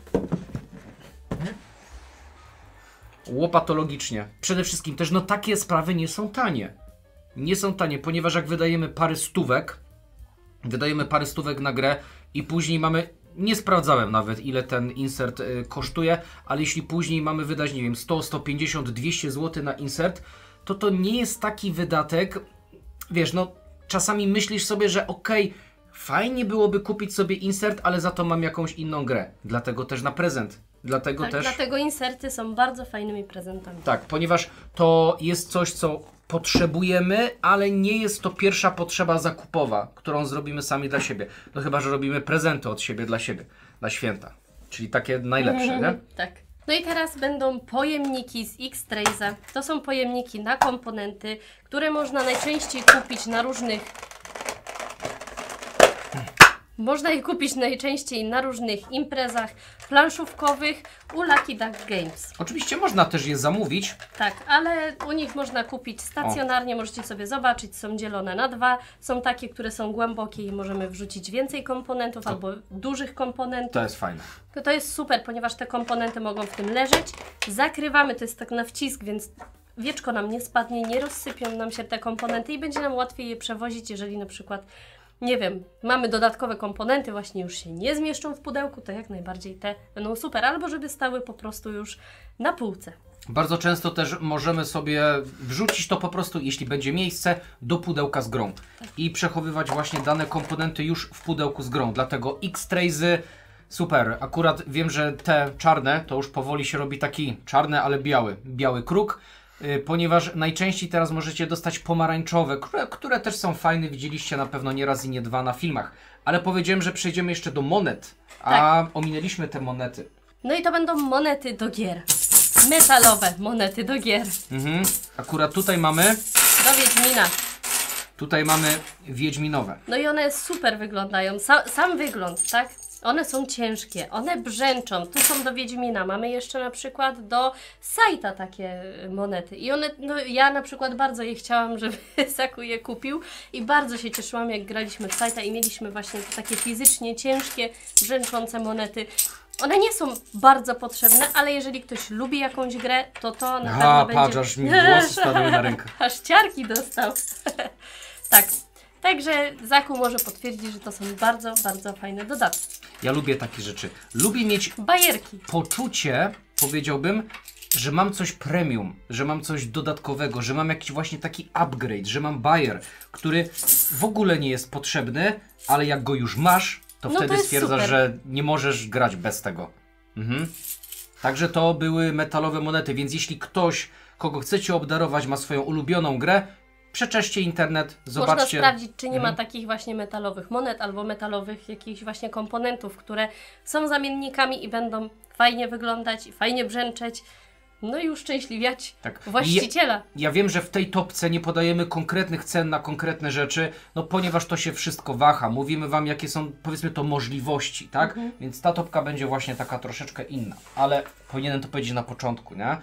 łopatologicznie. Przede wszystkim też, no takie sprawy nie są tanie. Nie są tanie, ponieważ jak wydajemy parę stówek, wydajemy parę stówek na grę i później mamy, nie sprawdzałem nawet ile ten insert y, kosztuje, ale jeśli później mamy wydać, nie wiem, sto, sto pięćdziesiąt, dwieście złotych na insert, to to nie jest taki wydatek, wiesz, no czasami myślisz sobie, że okej, okay, fajnie byłoby kupić sobie insert, ale za to mam jakąś inną grę, dlatego też na prezent. Dlatego tak, też... dlatego inserty są bardzo fajnymi prezentami. Tak, ponieważ to jest coś, co potrzebujemy, ale nie jest to pierwsza potrzeba zakupowa, którą zrobimy sami dla siebie. No chyba, że robimy prezenty od siebie dla siebie, na święta. Czyli takie najlepsze, nie? Tak. No i teraz będą pojemniki z X-Trace'a. To są pojemniki na komponenty, które można najczęściej kupić na różnych... Można je kupić najczęściej na różnych imprezach planszówkowych u Lucky Duck Games. Oczywiście można też je zamówić. Tak, ale u nich można kupić stacjonarnie, o. Możecie sobie zobaczyć, są dzielone na dwa. Są takie, które są głębokie i możemy wrzucić więcej komponentów to, albo dużych komponentów. To jest fajne. To, to jest super, ponieważ te komponenty mogą w tym leżeć. Zakrywamy, to jest tak na wcisk, więc wieczko nam nie spadnie, nie rozsypią nam się te komponenty i będzie nam łatwiej je przewozić, jeżeli na przykład... Nie wiem, mamy dodatkowe komponenty, właśnie już się nie zmieszczą w pudełku, to jak najbardziej te będą super, albo żeby stały po prostu już na półce. Bardzo często też możemy sobie wrzucić to po prostu, jeśli będzie miejsce, do pudełka z grą i przechowywać właśnie dane komponenty już w pudełku z grą, dlatego X-Trace'y super. Akurat wiem, że te czarne, to już powoli się robi taki czarny, ale biały, biały kruk. Ponieważ najczęściej teraz możecie dostać pomarańczowe, które, które też są fajne, widzieliście na pewno nie raz i nie dwa na filmach. Ale powiedziałem, że przejdziemy jeszcze do monet, a tak. Ominęliśmy te monety. No i to będą monety do gier. Metalowe monety do gier. Mhm. Akurat tutaj mamy... Do Wiedźmina. Tutaj mamy wiedźminowe. No i one super wyglądają. Sa sam wygląd, tak? One są ciężkie, one brzęczą. Tu są do Wiedźmina. Mamy jeszcze na przykład do Sajta takie monety. I one, no ja na przykład bardzo je chciałam, żeby Zaku je kupił. I bardzo się cieszyłam, jak graliśmy w Sajta i mieliśmy właśnie takie fizycznie ciężkie, brzęczące monety. One nie są bardzo potrzebne, ale jeżeli ktoś lubi jakąś grę, to to na pewno A, będzie... patrz, aż mi włosy spadły na rękę. Aż ciarki dostał. Tak. Także Zaku może potwierdzić, że to są bardzo, bardzo fajne dodatki. Ja lubię takie rzeczy. Lubię mieć bajerki. Poczucie, powiedziałbym, że mam coś premium, że mam coś dodatkowego, że mam jakiś właśnie taki upgrade, że mam bajer, który w ogóle nie jest potrzebny, ale jak go już masz, to no wtedy to stwierdzasz, super. że nie możesz grać bez tego. Mhm. Także to były metalowe monety, więc jeśli ktoś, kogo chcecie obdarować, ma swoją ulubioną grę, przeczeszcie internet, zobaczcie. Można sprawdzić, czy nie mhm. ma takich właśnie metalowych monet albo metalowych jakichś właśnie komponentów, które są zamiennikami i będą fajnie wyglądać i fajnie brzęczeć. No i uszczęśliwiać tak. właściciela. Ja, ja wiem, że w tej topce nie podajemy konkretnych cen na konkretne rzeczy, no ponieważ to się wszystko waha. Mówimy Wam, jakie są, powiedzmy to, możliwości, tak? Mhm. Więc ta topka będzie właśnie taka troszeczkę inna. Ale powinienem to powiedzieć na początku, nie?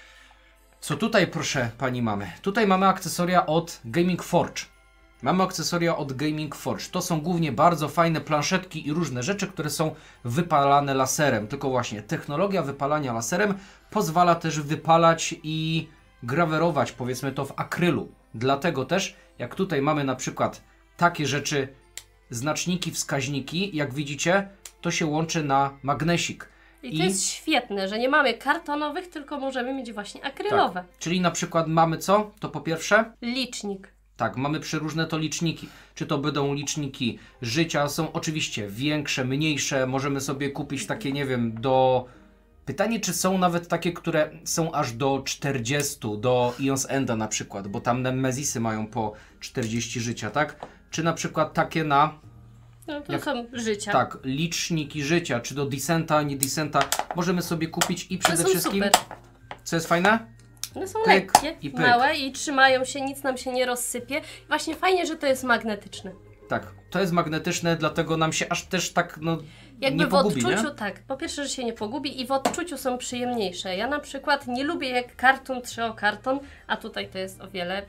Co tutaj, proszę Pani, mamy? Tutaj mamy akcesoria od Gaming Forge. Mamy akcesoria od Gaming Forge. To są głównie bardzo fajne planszetki i różne rzeczy, które są wypalane laserem. Tylko właśnie technologia wypalania laserem pozwala też wypalać i grawerować, powiedzmy to, w akrylu. Dlatego też, jak tutaj mamy na przykład takie rzeczy, znaczniki, wskaźniki, jak widzicie, to się łączy na magnesik. I to I... jest świetne, że nie mamy kartonowych, tylko możemy mieć właśnie akrylowe. Tak. Czyli na przykład mamy co? To po pierwsze? Licznik. Tak, mamy przeróżne to liczniki. Czy to będą liczniki życia, są oczywiście większe, mniejsze. Możemy sobie kupić takie, nie wiem, do... Pytanie, czy są nawet takie, które są aż do czterdziestu, do Eons Enda na przykład, bo tam Nemezisy mają po czterdzieści życia, tak? Czy na przykład takie na... No to jak, są życia. Tak, liczniki życia, czy do Descenta, nie Descenta, możemy sobie kupić i przede to są wszystkim... Super. Co jest fajne? One są pyk lekkie, i małe i trzymają się, nic nam się nie rozsypie. Właśnie fajnie, że to jest magnetyczne. Tak, to jest magnetyczne, dlatego nam się aż też tak no, Jakby nie pogubi, w odczuciu, nie? tak, po pierwsze, że się nie pogubi i w odczuciu są przyjemniejsze. Ja na przykład nie lubię jak karton trzy o karton, a tutaj to jest o wiele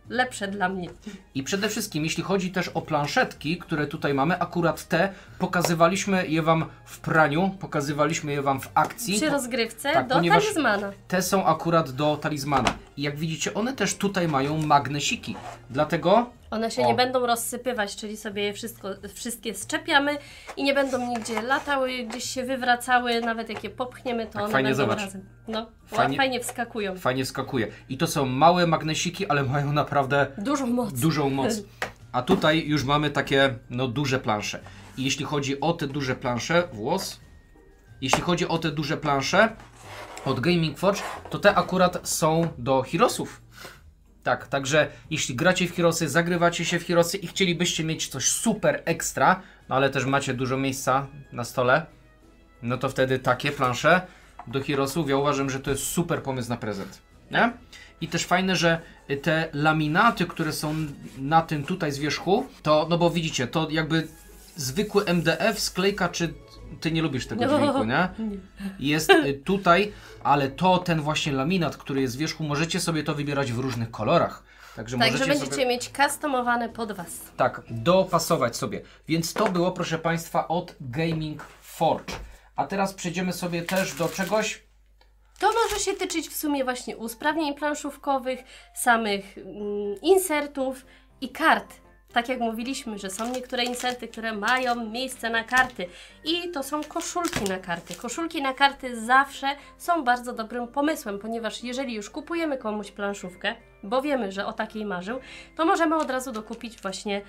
lepsze dla mnie. I przede wszystkim, jeśli chodzi też o planszetki, które tutaj mamy, akurat te pokazywaliśmy je Wam w praniu, pokazywaliśmy je Wam w akcji. Przy rozgrywce tak, do ponieważ talizmana. Te są akurat do talizmana. I jak widzicie, one też tutaj mają magnesiki. Dlatego... One się o. nie będą rozsypywać, czyli sobie je wszystko, wszystkie szczepiamy i nie będą nigdzie latały, gdzieś się wywracały, nawet jak je popchniemy, to tak, one fajnie, będą zobacz. razem. No, Fajnie- fajnie wskakują. Fajnie wskakuje. I to są małe magnesiki, ale mają naprawdę Dużą moc. dużą moc. A tutaj już mamy takie, no, duże plansze. I jeśli chodzi o te duże plansze, włos, jeśli chodzi o te duże plansze od Gaming Forge, to te akurat są do Heroesów. Tak, także jeśli gracie w Heroesy, zagrywacie się w Heroesy i chcielibyście mieć coś super ekstra, no ale też macie dużo miejsca na stole, no to wtedy takie plansze do Heroesów, ja uważam, że to jest super pomysł na prezent. Nie? I też fajne, że te laminaty, które są na tym tutaj z wierzchu, to, no bo widzicie, to jakby zwykły M D F, sklejka, czy ty nie lubisz tego No. dźwięku, nie? Jest y, tutaj, ale to, ten właśnie laminat, który jest z wierzchu, możecie sobie to wybierać w różnych kolorach. Także Także możecie będziecie sobie... mieć customowane pod Was. Tak, dopasować sobie. Więc to było, proszę Państwa, od Gaming Forge. A teraz przejdziemy sobie też do czegoś. To może się tyczyć w sumie właśnie usprawnień planszówkowych, samych mm, insertów i kart. Tak jak mówiliśmy, że są niektóre inserty, które mają miejsce na karty i to są koszulki na karty. Koszulki na karty zawsze są bardzo dobrym pomysłem, ponieważ jeżeli już kupujemy komuś planszówkę, bo wiemy, że o takiej marzył, to możemy od razu dokupić właśnie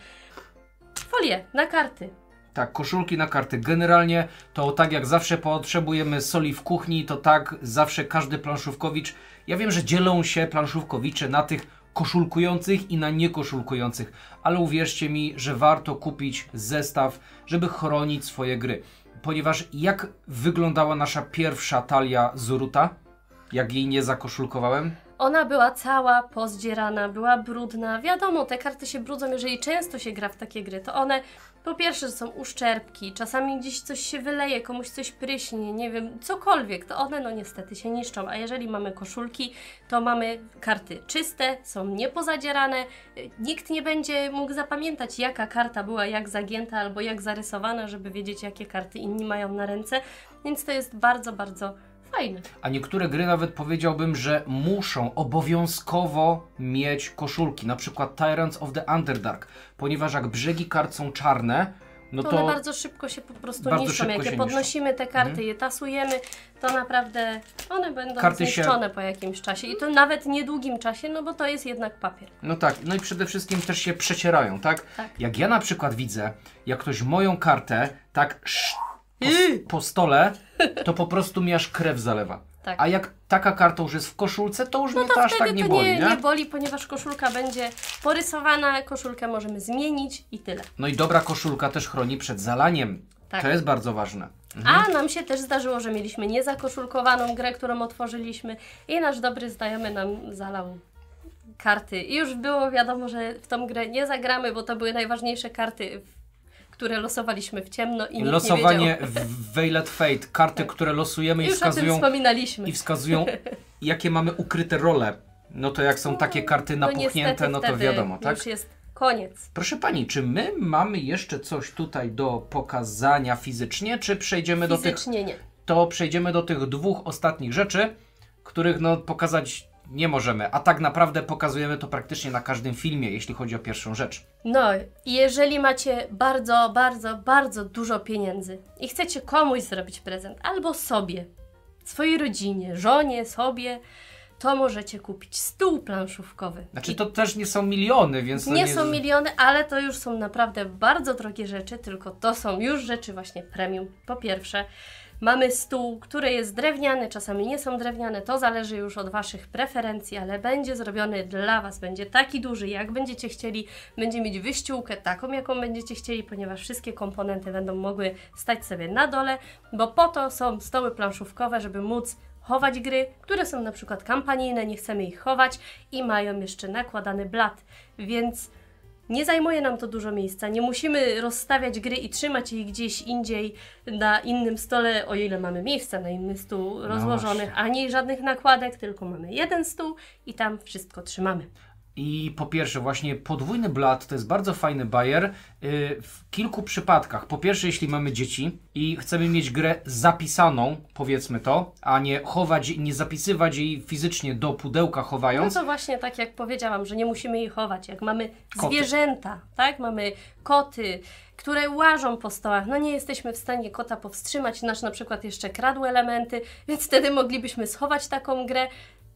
folię na karty. Tak, koszulki na karty. Generalnie to tak jak zawsze potrzebujemy soli w kuchni, to tak zawsze każdy planszówkowicz. Ja wiem, że dzielą się planszówkowicze na tych koszulkujących i na niekoszulkujących, ale uwierzcie mi, że warto kupić zestaw, żeby chronić swoje gry. Ponieważ jak wyglądała nasza pierwsza talia Zoruta, jak jej nie zakoszulkowałem? Ona była cała pozdzierana, była brudna. Wiadomo, te karty się brudzą, jeżeli często się gra w takie gry, to one po pierwsze są uszczerbki, czasami gdzieś coś się wyleje, komuś coś pryśnie, nie wiem, cokolwiek, to one no niestety się niszczą. A jeżeli mamy koszulki, to mamy karty czyste, są niepozadzierane, nikt nie będzie mógł zapamiętać, jaka karta była jak zagięta albo jak zarysowana, żeby wiedzieć, jakie karty inni mają na ręce, więc to jest bardzo, bardzo fajne. A niektóre gry nawet powiedziałbym, że muszą obowiązkowo mieć koszulki, na przykład Tyrants of the Underdark, ponieważ jak brzegi kart są czarne, no to to... one bardzo szybko się po prostu Bardzo niszczą. szybko Jak je się podnosimy te karty, Mhm. je tasujemy, to naprawdę one będą Karty się- zniszczone po jakimś czasie. I to nawet niedługim czasie, no bo to jest jednak papier. No tak, no i przede wszystkim też się przecierają, tak? Tak. Jak ja na przykład widzę, jak ktoś moją kartę tak sz, po, po stole, to po prostu mi aż krew zalewa. Tak. A jak taka karta już jest w koszulce, to już No mnie to to aż wtedy tak nie to boli, nie, nie? nie boli, ponieważ koszulka będzie porysowana, koszulkę możemy zmienić i tyle. No i dobra koszulka też chroni przed zalaniem. Tak. To jest bardzo ważne. A nam się też zdarzyło, że mieliśmy niezakoszulkowaną grę, którą otworzyliśmy i nasz dobry znajomy nam zalał karty. I już było wiadomo, że w tą grę nie zagramy, bo to były najważniejsze karty, które losowaliśmy w ciemno i nikt Losowanie nie wiedział. w Veiled Fate, karty, które losujemy i Już o tym wskazują, wspominaliśmy. i wskazują jakie mamy ukryte role. No to jak są takie karty To napuchnięte, niestety no to wtedy wiadomo, tak? już jest koniec. Proszę Pani, czy my mamy jeszcze coś tutaj do pokazania fizycznie, czy przejdziemy do tych, Fizycznie nie. to przejdziemy do tych dwóch ostatnich rzeczy, których no pokazać nie możemy, a tak naprawdę pokazujemy to praktycznie na każdym filmie, jeśli chodzi o pierwszą rzecz. No, i jeżeli macie bardzo, bardzo, bardzo dużo pieniędzy i chcecie komuś zrobić prezent, albo sobie, swojej rodzinie, żonie, sobie, to możecie kupić stół planszówkowy. Znaczy I to też nie są miliony, więc... to nie są miliony, ale to już są naprawdę bardzo drogie rzeczy, tylko to są już rzeczy właśnie premium. Po pierwsze, mamy stół, który jest drewniany, czasami nie są drewniane, to zależy już od Waszych preferencji, ale będzie zrobiony dla Was, będzie taki duży, jak będziecie chcieli, będzie mieć wyściółkę taką, jaką będziecie chcieli, ponieważ wszystkie komponenty będą mogły stać sobie na dole, bo po to są stoły planszówkowe, żeby móc chować gry, które są na przykład kampanijne, nie chcemy ich chować i mają jeszcze nakładany blat, więc nie zajmuje nam to dużo miejsca, nie musimy rozstawiać gry i trzymać ich gdzieś indziej na innym stole, o ile mamy miejsca na inny stół rozłożonych, właśnie. ani żadnych nakładek, tylko mamy jeden stół i tam wszystko trzymamy. I po pierwsze właśnie podwójny blat to jest bardzo fajny bajer yy, w kilku przypadkach. Po pierwsze, jeśli mamy dzieci i chcemy mieć grę zapisaną, powiedzmy to, a nie chować, nie zapisywać jej fizycznie do pudełka chowając. No to właśnie tak jak powiedziałam, że nie musimy jej chować. Jak mamy Koty. zwierzęta, tak? Mamy koty, które łażą po stołach. No nie jesteśmy w stanie kota powstrzymać, nasz na przykład jeszcze kradł elementy, więc wtedy moglibyśmy schować taką grę,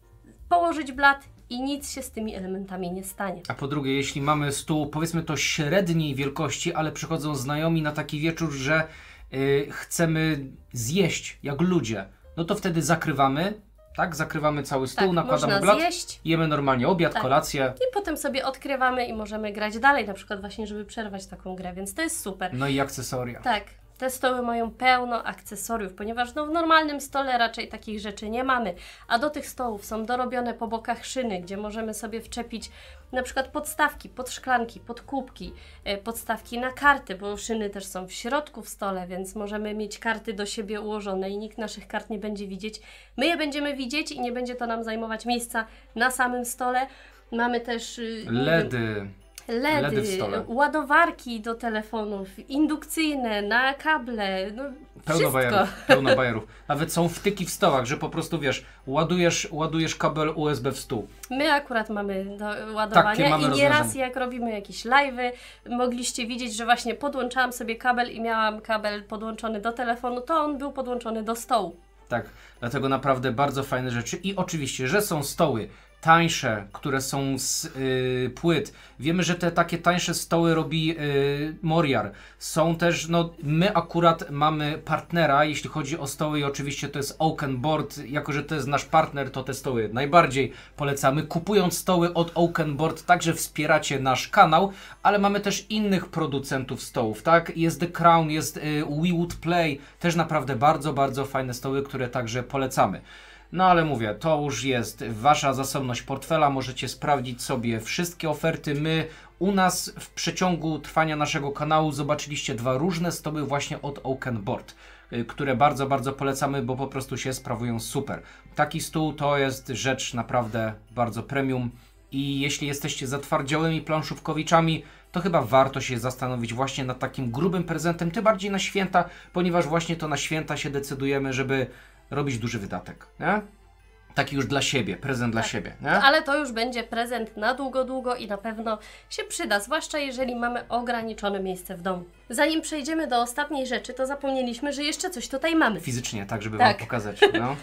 położyć blat i nic się z tymi elementami nie stanie. A po drugie, jeśli mamy stół, powiedzmy to średniej wielkości, ale przychodzą znajomi na taki wieczór, że yy, chcemy zjeść jak ludzie, no to wtedy zakrywamy, tak? Zakrywamy cały stół, Tak, nakładamy można blat, zjeść. jemy normalnie obiad, Tak. kolację. I potem sobie odkrywamy i możemy grać dalej, na przykład właśnie, żeby przerwać taką grę, więc to jest super. No i akcesoria. Tak, te stoły mają pełno akcesoriów, ponieważ no, w normalnym stole raczej takich rzeczy nie mamy, a do tych stołów są dorobione po bokach szyny, gdzie możemy sobie wczepić na przykład podstawki pod szklanki, pod kubki, e, podstawki na karty, bo szyny też są w środku w stole, więc możemy mieć karty do siebie ułożone i nikt naszych kart nie będzie widzieć. My je będziemy widzieć i nie będzie to nam zajmować miejsca na samym stole. Mamy też y, LEDy. LEDy, LEDy w stole. ładowarki do telefonów, indukcyjne, na kable, no Pełno wszystko. bajerów, pełno bajerów. Nawet są wtyki w stołach, że po prostu wiesz, ładujesz, ładujesz kabel U S B w stół. My akurat mamy do ładowania Takie mamy i nieraz rozwiązanie. jak robimy jakieś live'y, mogliście widzieć, że właśnie podłączałam sobie kabel i miałam kabel podłączony do telefonu, to on był podłączony do stołu. Tak, dlatego naprawdę bardzo fajne rzeczy. I oczywiście, że są stoły tańsze, które są z y, płyt. Wiemy, że te takie tańsze stoły robi y, Moriar. Są też, no my akurat mamy partnera, jeśli chodzi o stoły i oczywiście to jest Oaken Board. Jako, że to jest nasz partner, to te stoły najbardziej polecamy. Kupując stoły od Oaken Board, także wspieracie nasz kanał, ale mamy też innych producentów stołów, tak? Jest The Crown, jest y, We Would Play, też naprawdę bardzo, bardzo fajne stoły, które także polecamy. No ale mówię, to już jest wasza zasobność portfela, możecie sprawdzić sobie wszystkie oferty. My u nas w przeciągu trwania naszego kanału zobaczyliście dwa różne stoły właśnie od Oaken Board, które bardzo, bardzo polecamy, bo po prostu się sprawują super. Taki stół to jest rzecz naprawdę bardzo premium i jeśli jesteście zatwardziałymi planszówkowiczami, to chyba warto się zastanowić właśnie nad takim grubym prezentem, tym bardziej na święta, ponieważ właśnie to na święta się decydujemy, żeby robić duży wydatek, nie? Taki już dla siebie, prezent dla Tak. siebie, nie? Ale to już będzie prezent na długo, długo i na pewno się przyda, zwłaszcza jeżeli mamy ograniczone miejsce w domu. Zanim przejdziemy do ostatniej rzeczy, to zapomnieliśmy, że jeszcze coś tutaj mamy. Fizycznie, tak, żeby Tak. wam pokazać, no.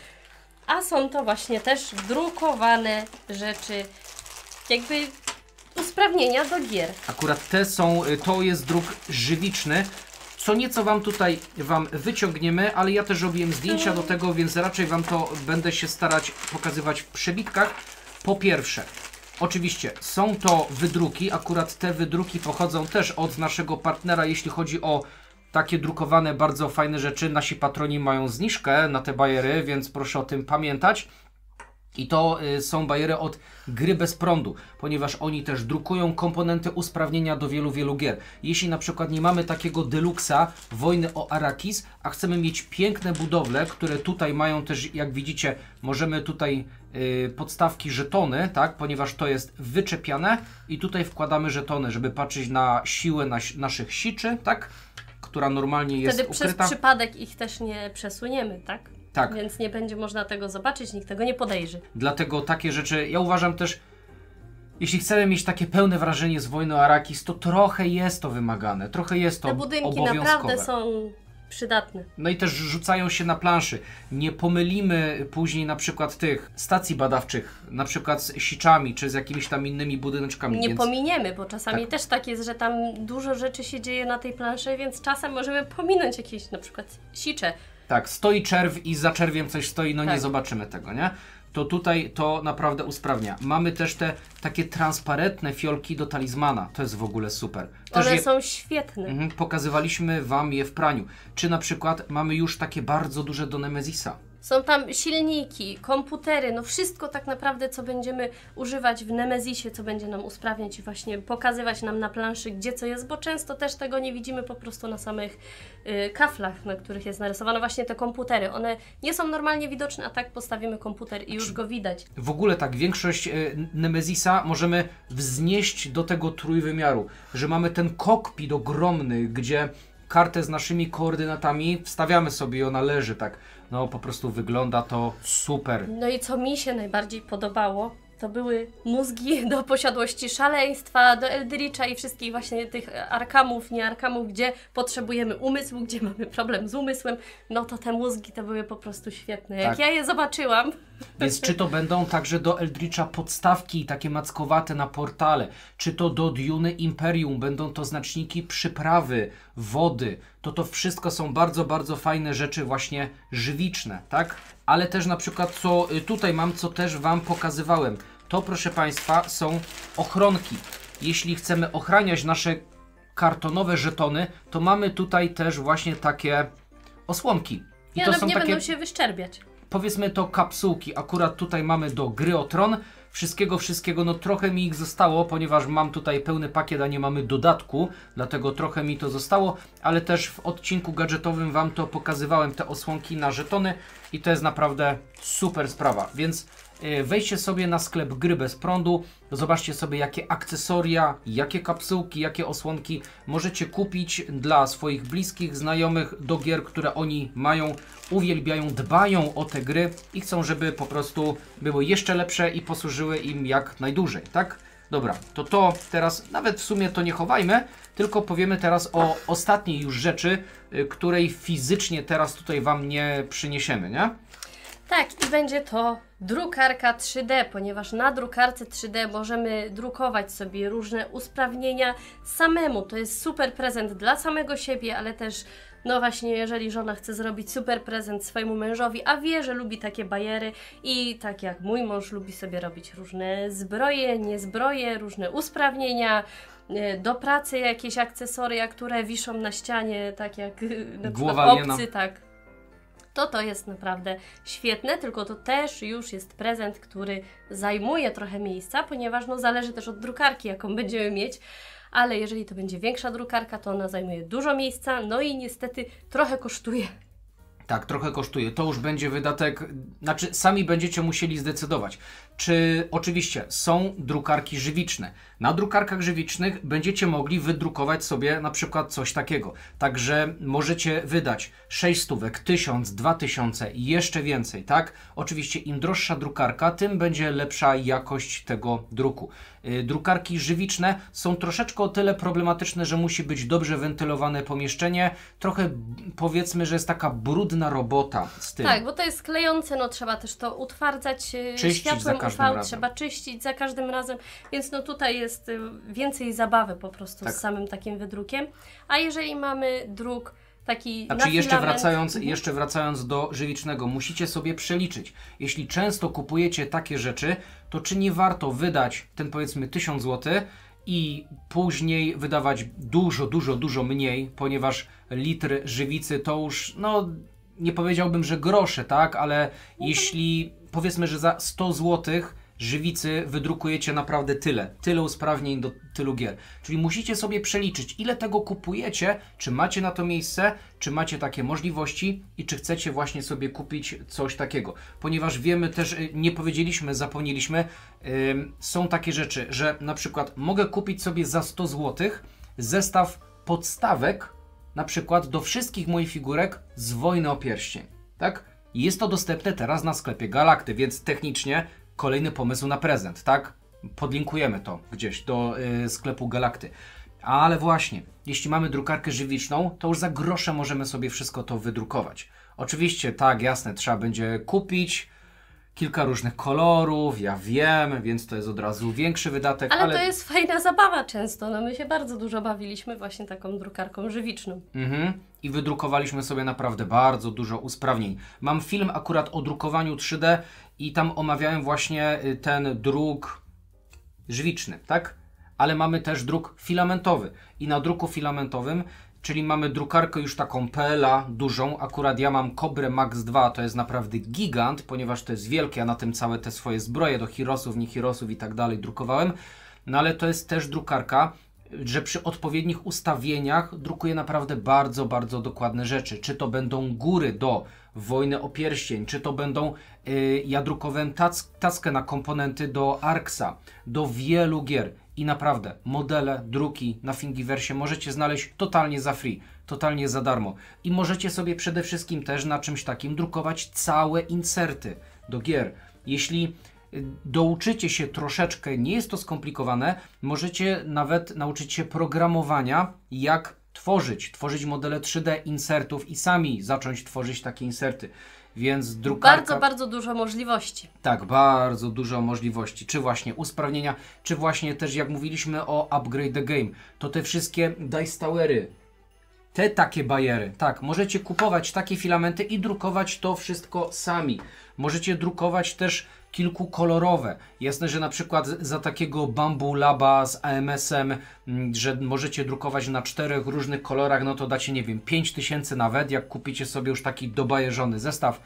A są to właśnie też drukowane rzeczy, jakby usprawnienia do gier. Akurat te są, y, to jest druk żywiczny, co nieco wam tutaj wam wyciągniemy, ale ja też robiłem zdjęcia do tego, więc raczej wam to będę się starać pokazywać w przebitkach. Po pierwsze, oczywiście są to wydruki, akurat te wydruki pochodzą też od naszego partnera, jeśli chodzi o takie drukowane bardzo fajne rzeczy. Nasi patroni mają zniżkę na te bajery, więc proszę o tym pamiętać. I to y, są bajery od Gry Bez Prądu, ponieważ oni też drukują komponenty usprawnienia do wielu, wielu gier. Jeśli na przykład nie mamy takiego deluxa Wojny o Arrakis, a chcemy mieć piękne budowle, które tutaj mają też, jak widzicie, możemy tutaj y, podstawki żetony, tak, ponieważ to jest wyczepiane i tutaj wkładamy żetony, żeby patrzeć na siłę nas naszych siczy, tak, która normalnie jest Wtedy ukryta. przez przypadek ich też nie przesuniemy, tak? Tak. Więc nie będzie można tego zobaczyć, nikt tego nie podejrzy. Dlatego takie rzeczy, ja uważam też, jeśli chcemy mieć takie pełne wrażenie z Wojny o Arrakis, to trochę jest to wymagane, trochę jest to Te budynki obowiązkowe. naprawdę są przydatne. No i też rzucają się na planszy. Nie pomylimy później na przykład tych stacji badawczych, na przykład z siczami, czy z jakimiś tam innymi budyneczkami. Nie więc... pominiemy, bo czasami Tak. też tak jest, że tam dużo rzeczy się dzieje na tej planszy, więc czasem możemy pominąć jakieś na przykład sicze. Tak, stoi czerw i za czerwiem coś stoi, no Tak. nie zobaczymy tego, nie? To tutaj to naprawdę usprawnia. Mamy też te takie transparentne fiolki do talizmana. To jest w ogóle super. Też One je... są świetne. Mhm, pokazywaliśmy wam je w praniu. Czy na przykład mamy już takie bardzo duże do Nemezisa. Są tam silniki, komputery, no wszystko tak naprawdę, co będziemy używać w Nemezisie, co będzie nam usprawniać i właśnie pokazywać nam na planszy, gdzie co jest, bo często też tego nie widzimy po prostu na samych y, kaflach, na których jest narysowane właśnie te komputery. One nie są normalnie widoczne, a tak postawimy komputer i już go widać. W ogóle tak, większość y, Nemezisa możemy wznieść do tego trójwymiaru, że mamy ten kokpit ogromny, gdzie kartę z naszymi koordynatami wstawiamy sobie i ona leży tak. No po prostu wygląda to super. No i co mi się najbardziej podobało, to były mózgi do posiadłości szaleństwa, do Eldritcha i wszystkich właśnie tych arkamów, nie arkamów, gdzie potrzebujemy umysłu, gdzie mamy problem z umysłem. No to te mózgi to były po prostu świetne. Jak tak. ja je zobaczyłam. Więc czy to będą także do Eldritcha podstawki takie mackowate na portale, czy to do Duny Imperium będą to znaczniki przyprawy, wody, to to wszystko są bardzo, bardzo fajne rzeczy właśnie żywiczne, tak? Ale też na przykład co tutaj mam, co też Wam pokazywałem, to proszę Państwa są ochronki. Jeśli chcemy ochraniać nasze kartonowe żetony, to mamy tutaj też właśnie takie osłonki. I one nie takie... będą się wyszczerbiać. Powiedzmy to kapsułki, akurat tutaj mamy do gry o Tron, wszystkiego, wszystkiego, no trochę mi ich zostało, ponieważ mam tutaj pełny pakiet, a nie mamy dodatku, dlatego trochę mi to zostało, ale też w odcinku gadżetowym Wam to pokazywałem, te osłonki na żetony i to jest naprawdę super sprawa, więc wejdźcie sobie na sklep Gry Bez Prądu, zobaczcie sobie jakie akcesoria, jakie kapsułki, jakie osłonki możecie kupić dla swoich bliskich, znajomych do gier, które oni mają, uwielbiają, dbają o te gry i chcą, żeby po prostu były jeszcze lepsze i posłużyły im jak najdłużej, tak? Dobra, to to teraz nawet w sumie to nie chowajmy, tylko powiemy teraz o ostatniej już rzeczy, której fizycznie teraz tutaj Wam nie przyniesiemy, nie? Tak, i będzie to drukarka trzy D, ponieważ na drukarce trzy D możemy drukować sobie różne usprawnienia samemu. To jest super prezent dla samego siebie, ale też, no właśnie, jeżeli żona chce zrobić super prezent swojemu mężowi, a wie, że lubi takie bajery i tak jak mój mąż lubi sobie robić różne zbroje, niezbroje, różne usprawnienia, do pracy jakieś akcesoria, które wiszą na ścianie, tak jak na przykład obcy, tak. To to jest naprawdę świetne, tylko to też już jest prezent, który zajmuje trochę miejsca, ponieważ no zależy też od drukarki, jaką będziemy mieć, ale jeżeli to będzie większa drukarka, to ona zajmuje dużo miejsca, no i niestety trochę kosztuje. Tak, trochę kosztuje. To już będzie wydatek, znaczy sami będziecie musieli zdecydować. Czy oczywiście są drukarki żywiczne. Na drukarkach żywicznych będziecie mogli wydrukować sobie na przykład coś takiego. Także możecie wydać sześć stówek, tysiąc, dwa tysiące i jeszcze więcej, tak? Oczywiście im droższa drukarka, tym będzie lepsza jakość tego druku. Yy, drukarki żywiczne są troszeczkę o tyle problematyczne, że musi być dobrze wentylowane pomieszczenie. Trochę powiedzmy, że jest taka brudna robota z tym. Tak, bo to jest klejące, no trzeba też to utwardzać yy, światłem U V, trzeba czyścić za każdym razem, więc no tutaj jest y, więcej zabawy po prostu tak. z samym takim wydrukiem. A jeżeli mamy druk taki znaczy na jeszcze filament... wracając, mhm. jeszcze wracając do żywicznego, musicie sobie przeliczyć. Jeśli często kupujecie takie rzeczy, to czy nie warto wydać ten powiedzmy tysiąc złotych i później wydawać dużo, dużo, dużo mniej, ponieważ litr żywicy to już, no nie powiedziałbym, że grosze, tak, ale jeśli powiedzmy, że za sto złotych żywicy wydrukujecie naprawdę tyle, tyle usprawnień do tylu gier. Czyli musicie sobie przeliczyć, ile tego kupujecie, czy macie na to miejsce, czy macie takie możliwości i czy chcecie właśnie sobie kupić coś takiego. Ponieważ wiemy też, nie powiedzieliśmy, zapomnieliśmy, yy, są takie rzeczy, że na przykład mogę kupić sobie za sto złotych zestaw podstawek, na przykład do wszystkich moich figurek z Wojny o Pierścień, tak? Jest to dostępne teraz na sklepie Galakty, więc technicznie kolejny pomysł na prezent, tak? Podlinkujemy to gdzieś do y, sklepu Galakty. Ale właśnie, jeśli mamy drukarkę żywiczną, to już za grosze możemy sobie wszystko to wydrukować. Oczywiście, tak, jasne, trzeba będzie kupić kilka różnych kolorów, ja wiem, więc to jest od razu większy wydatek. Ale, ale... to jest fajna zabawa często, no my się bardzo dużo bawiliśmy właśnie taką drukarką żywiczną. Mhm. I wydrukowaliśmy sobie naprawdę bardzo dużo usprawnień. Mam film akurat o drukowaniu trzy D i tam omawiałem właśnie ten druk żywiczny, tak? Ale mamy też druk filamentowy i na druku filamentowym czyli mamy drukarkę już taką P L A dużą. Akurat ja mam Cobrę Max dwa, to jest naprawdę gigant, ponieważ to jest wielkie, a na tym całe te swoje zbroje do Heroesów, nie Heroesów i tak dalej drukowałem. No ale to jest też drukarka, że przy odpowiednich ustawieniach drukuje naprawdę bardzo, bardzo dokładne rzeczy. Czy to będą góry do Wojny o Pierścień, czy to będą, yy, ja drukowałem tac, tackę na komponenty do Arksa, do wielu gier i naprawdę modele, druki na Thingiverse możecie znaleźć totalnie za free, totalnie za darmo i możecie sobie przede wszystkim też na czymś takim drukować całe inserty do gier. Jeśli douczycie się troszeczkę, nie jest to skomplikowane, możecie nawet nauczyć się programowania, jak tworzyć, tworzyć modele trzy D insertów i sami zacząć tworzyć takie inserty. Więc drukarka... Bardzo, bardzo dużo możliwości. Tak, bardzo dużo możliwości. Czy właśnie usprawnienia, czy właśnie też jak mówiliśmy o Upgrade the Game, to te wszystkie Dice Towery, te takie bajery, tak, możecie kupować takie filamenty i drukować to wszystko sami. Możecie drukować też kilkukolorowe. Jasne, że na przykład za takiego Bamboo Laba z A M S-em, że możecie drukować na czterech różnych kolorach, no to dacie, nie wiem, pięć tysięcy nawet, jak kupicie sobie już taki dobajeżony zestaw,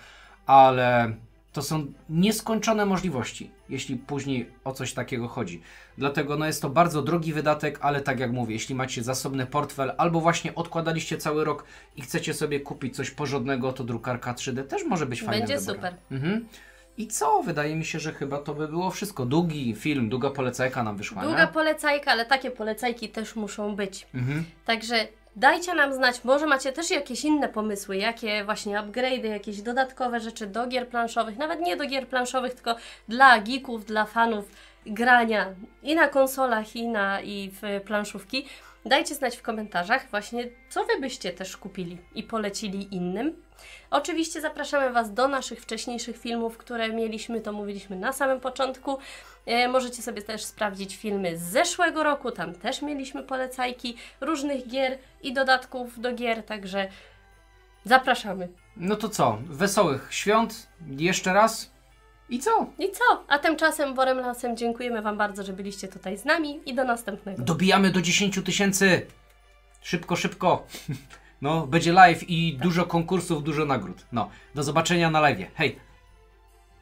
ale to są nieskończone możliwości, jeśli później o coś takiego chodzi. Dlatego no jest to bardzo drogi wydatek, ale tak jak mówię, jeśli macie zasobny portfel albo właśnie odkładaliście cały rok i chcecie sobie kupić coś porządnego, to drukarka trzy D też może być fajnym Będzie wyborem. super. Mhm. I co? Wydaje mi się, że chyba to by było wszystko. Długi film, długa polecajka nam wyszła, Długa nie? polecajka, ale takie polecajki też muszą być. Mhm. Także dajcie nam znać, może macie też jakieś inne pomysły, jakie właśnie upgrade'y, jakieś dodatkowe rzeczy do gier planszowych, nawet nie do gier planszowych, tylko dla geeków, dla fanów grania i na konsolach, i, na, i w planszówki. Dajcie znać w komentarzach właśnie, co Wy byście też kupili i polecili innym. Oczywiście zapraszamy Was do naszych wcześniejszych filmów, które mieliśmy, to mówiliśmy na samym początku. E, możecie sobie też sprawdzić filmy z zeszłego roku, tam też mieliśmy polecajki różnych gier i dodatków do gier, także zapraszamy. No to co? Wesołych świąt jeszcze raz i co? I co? A tymczasem Borem Lasem dziękujemy Wam bardzo, że byliście tutaj z nami i do następnego. Dobijamy do dziesięciu tysięcy! Szybko, szybko! No, będzie live i dużo konkursów, dużo nagród. No, do zobaczenia na live'ie. Hej!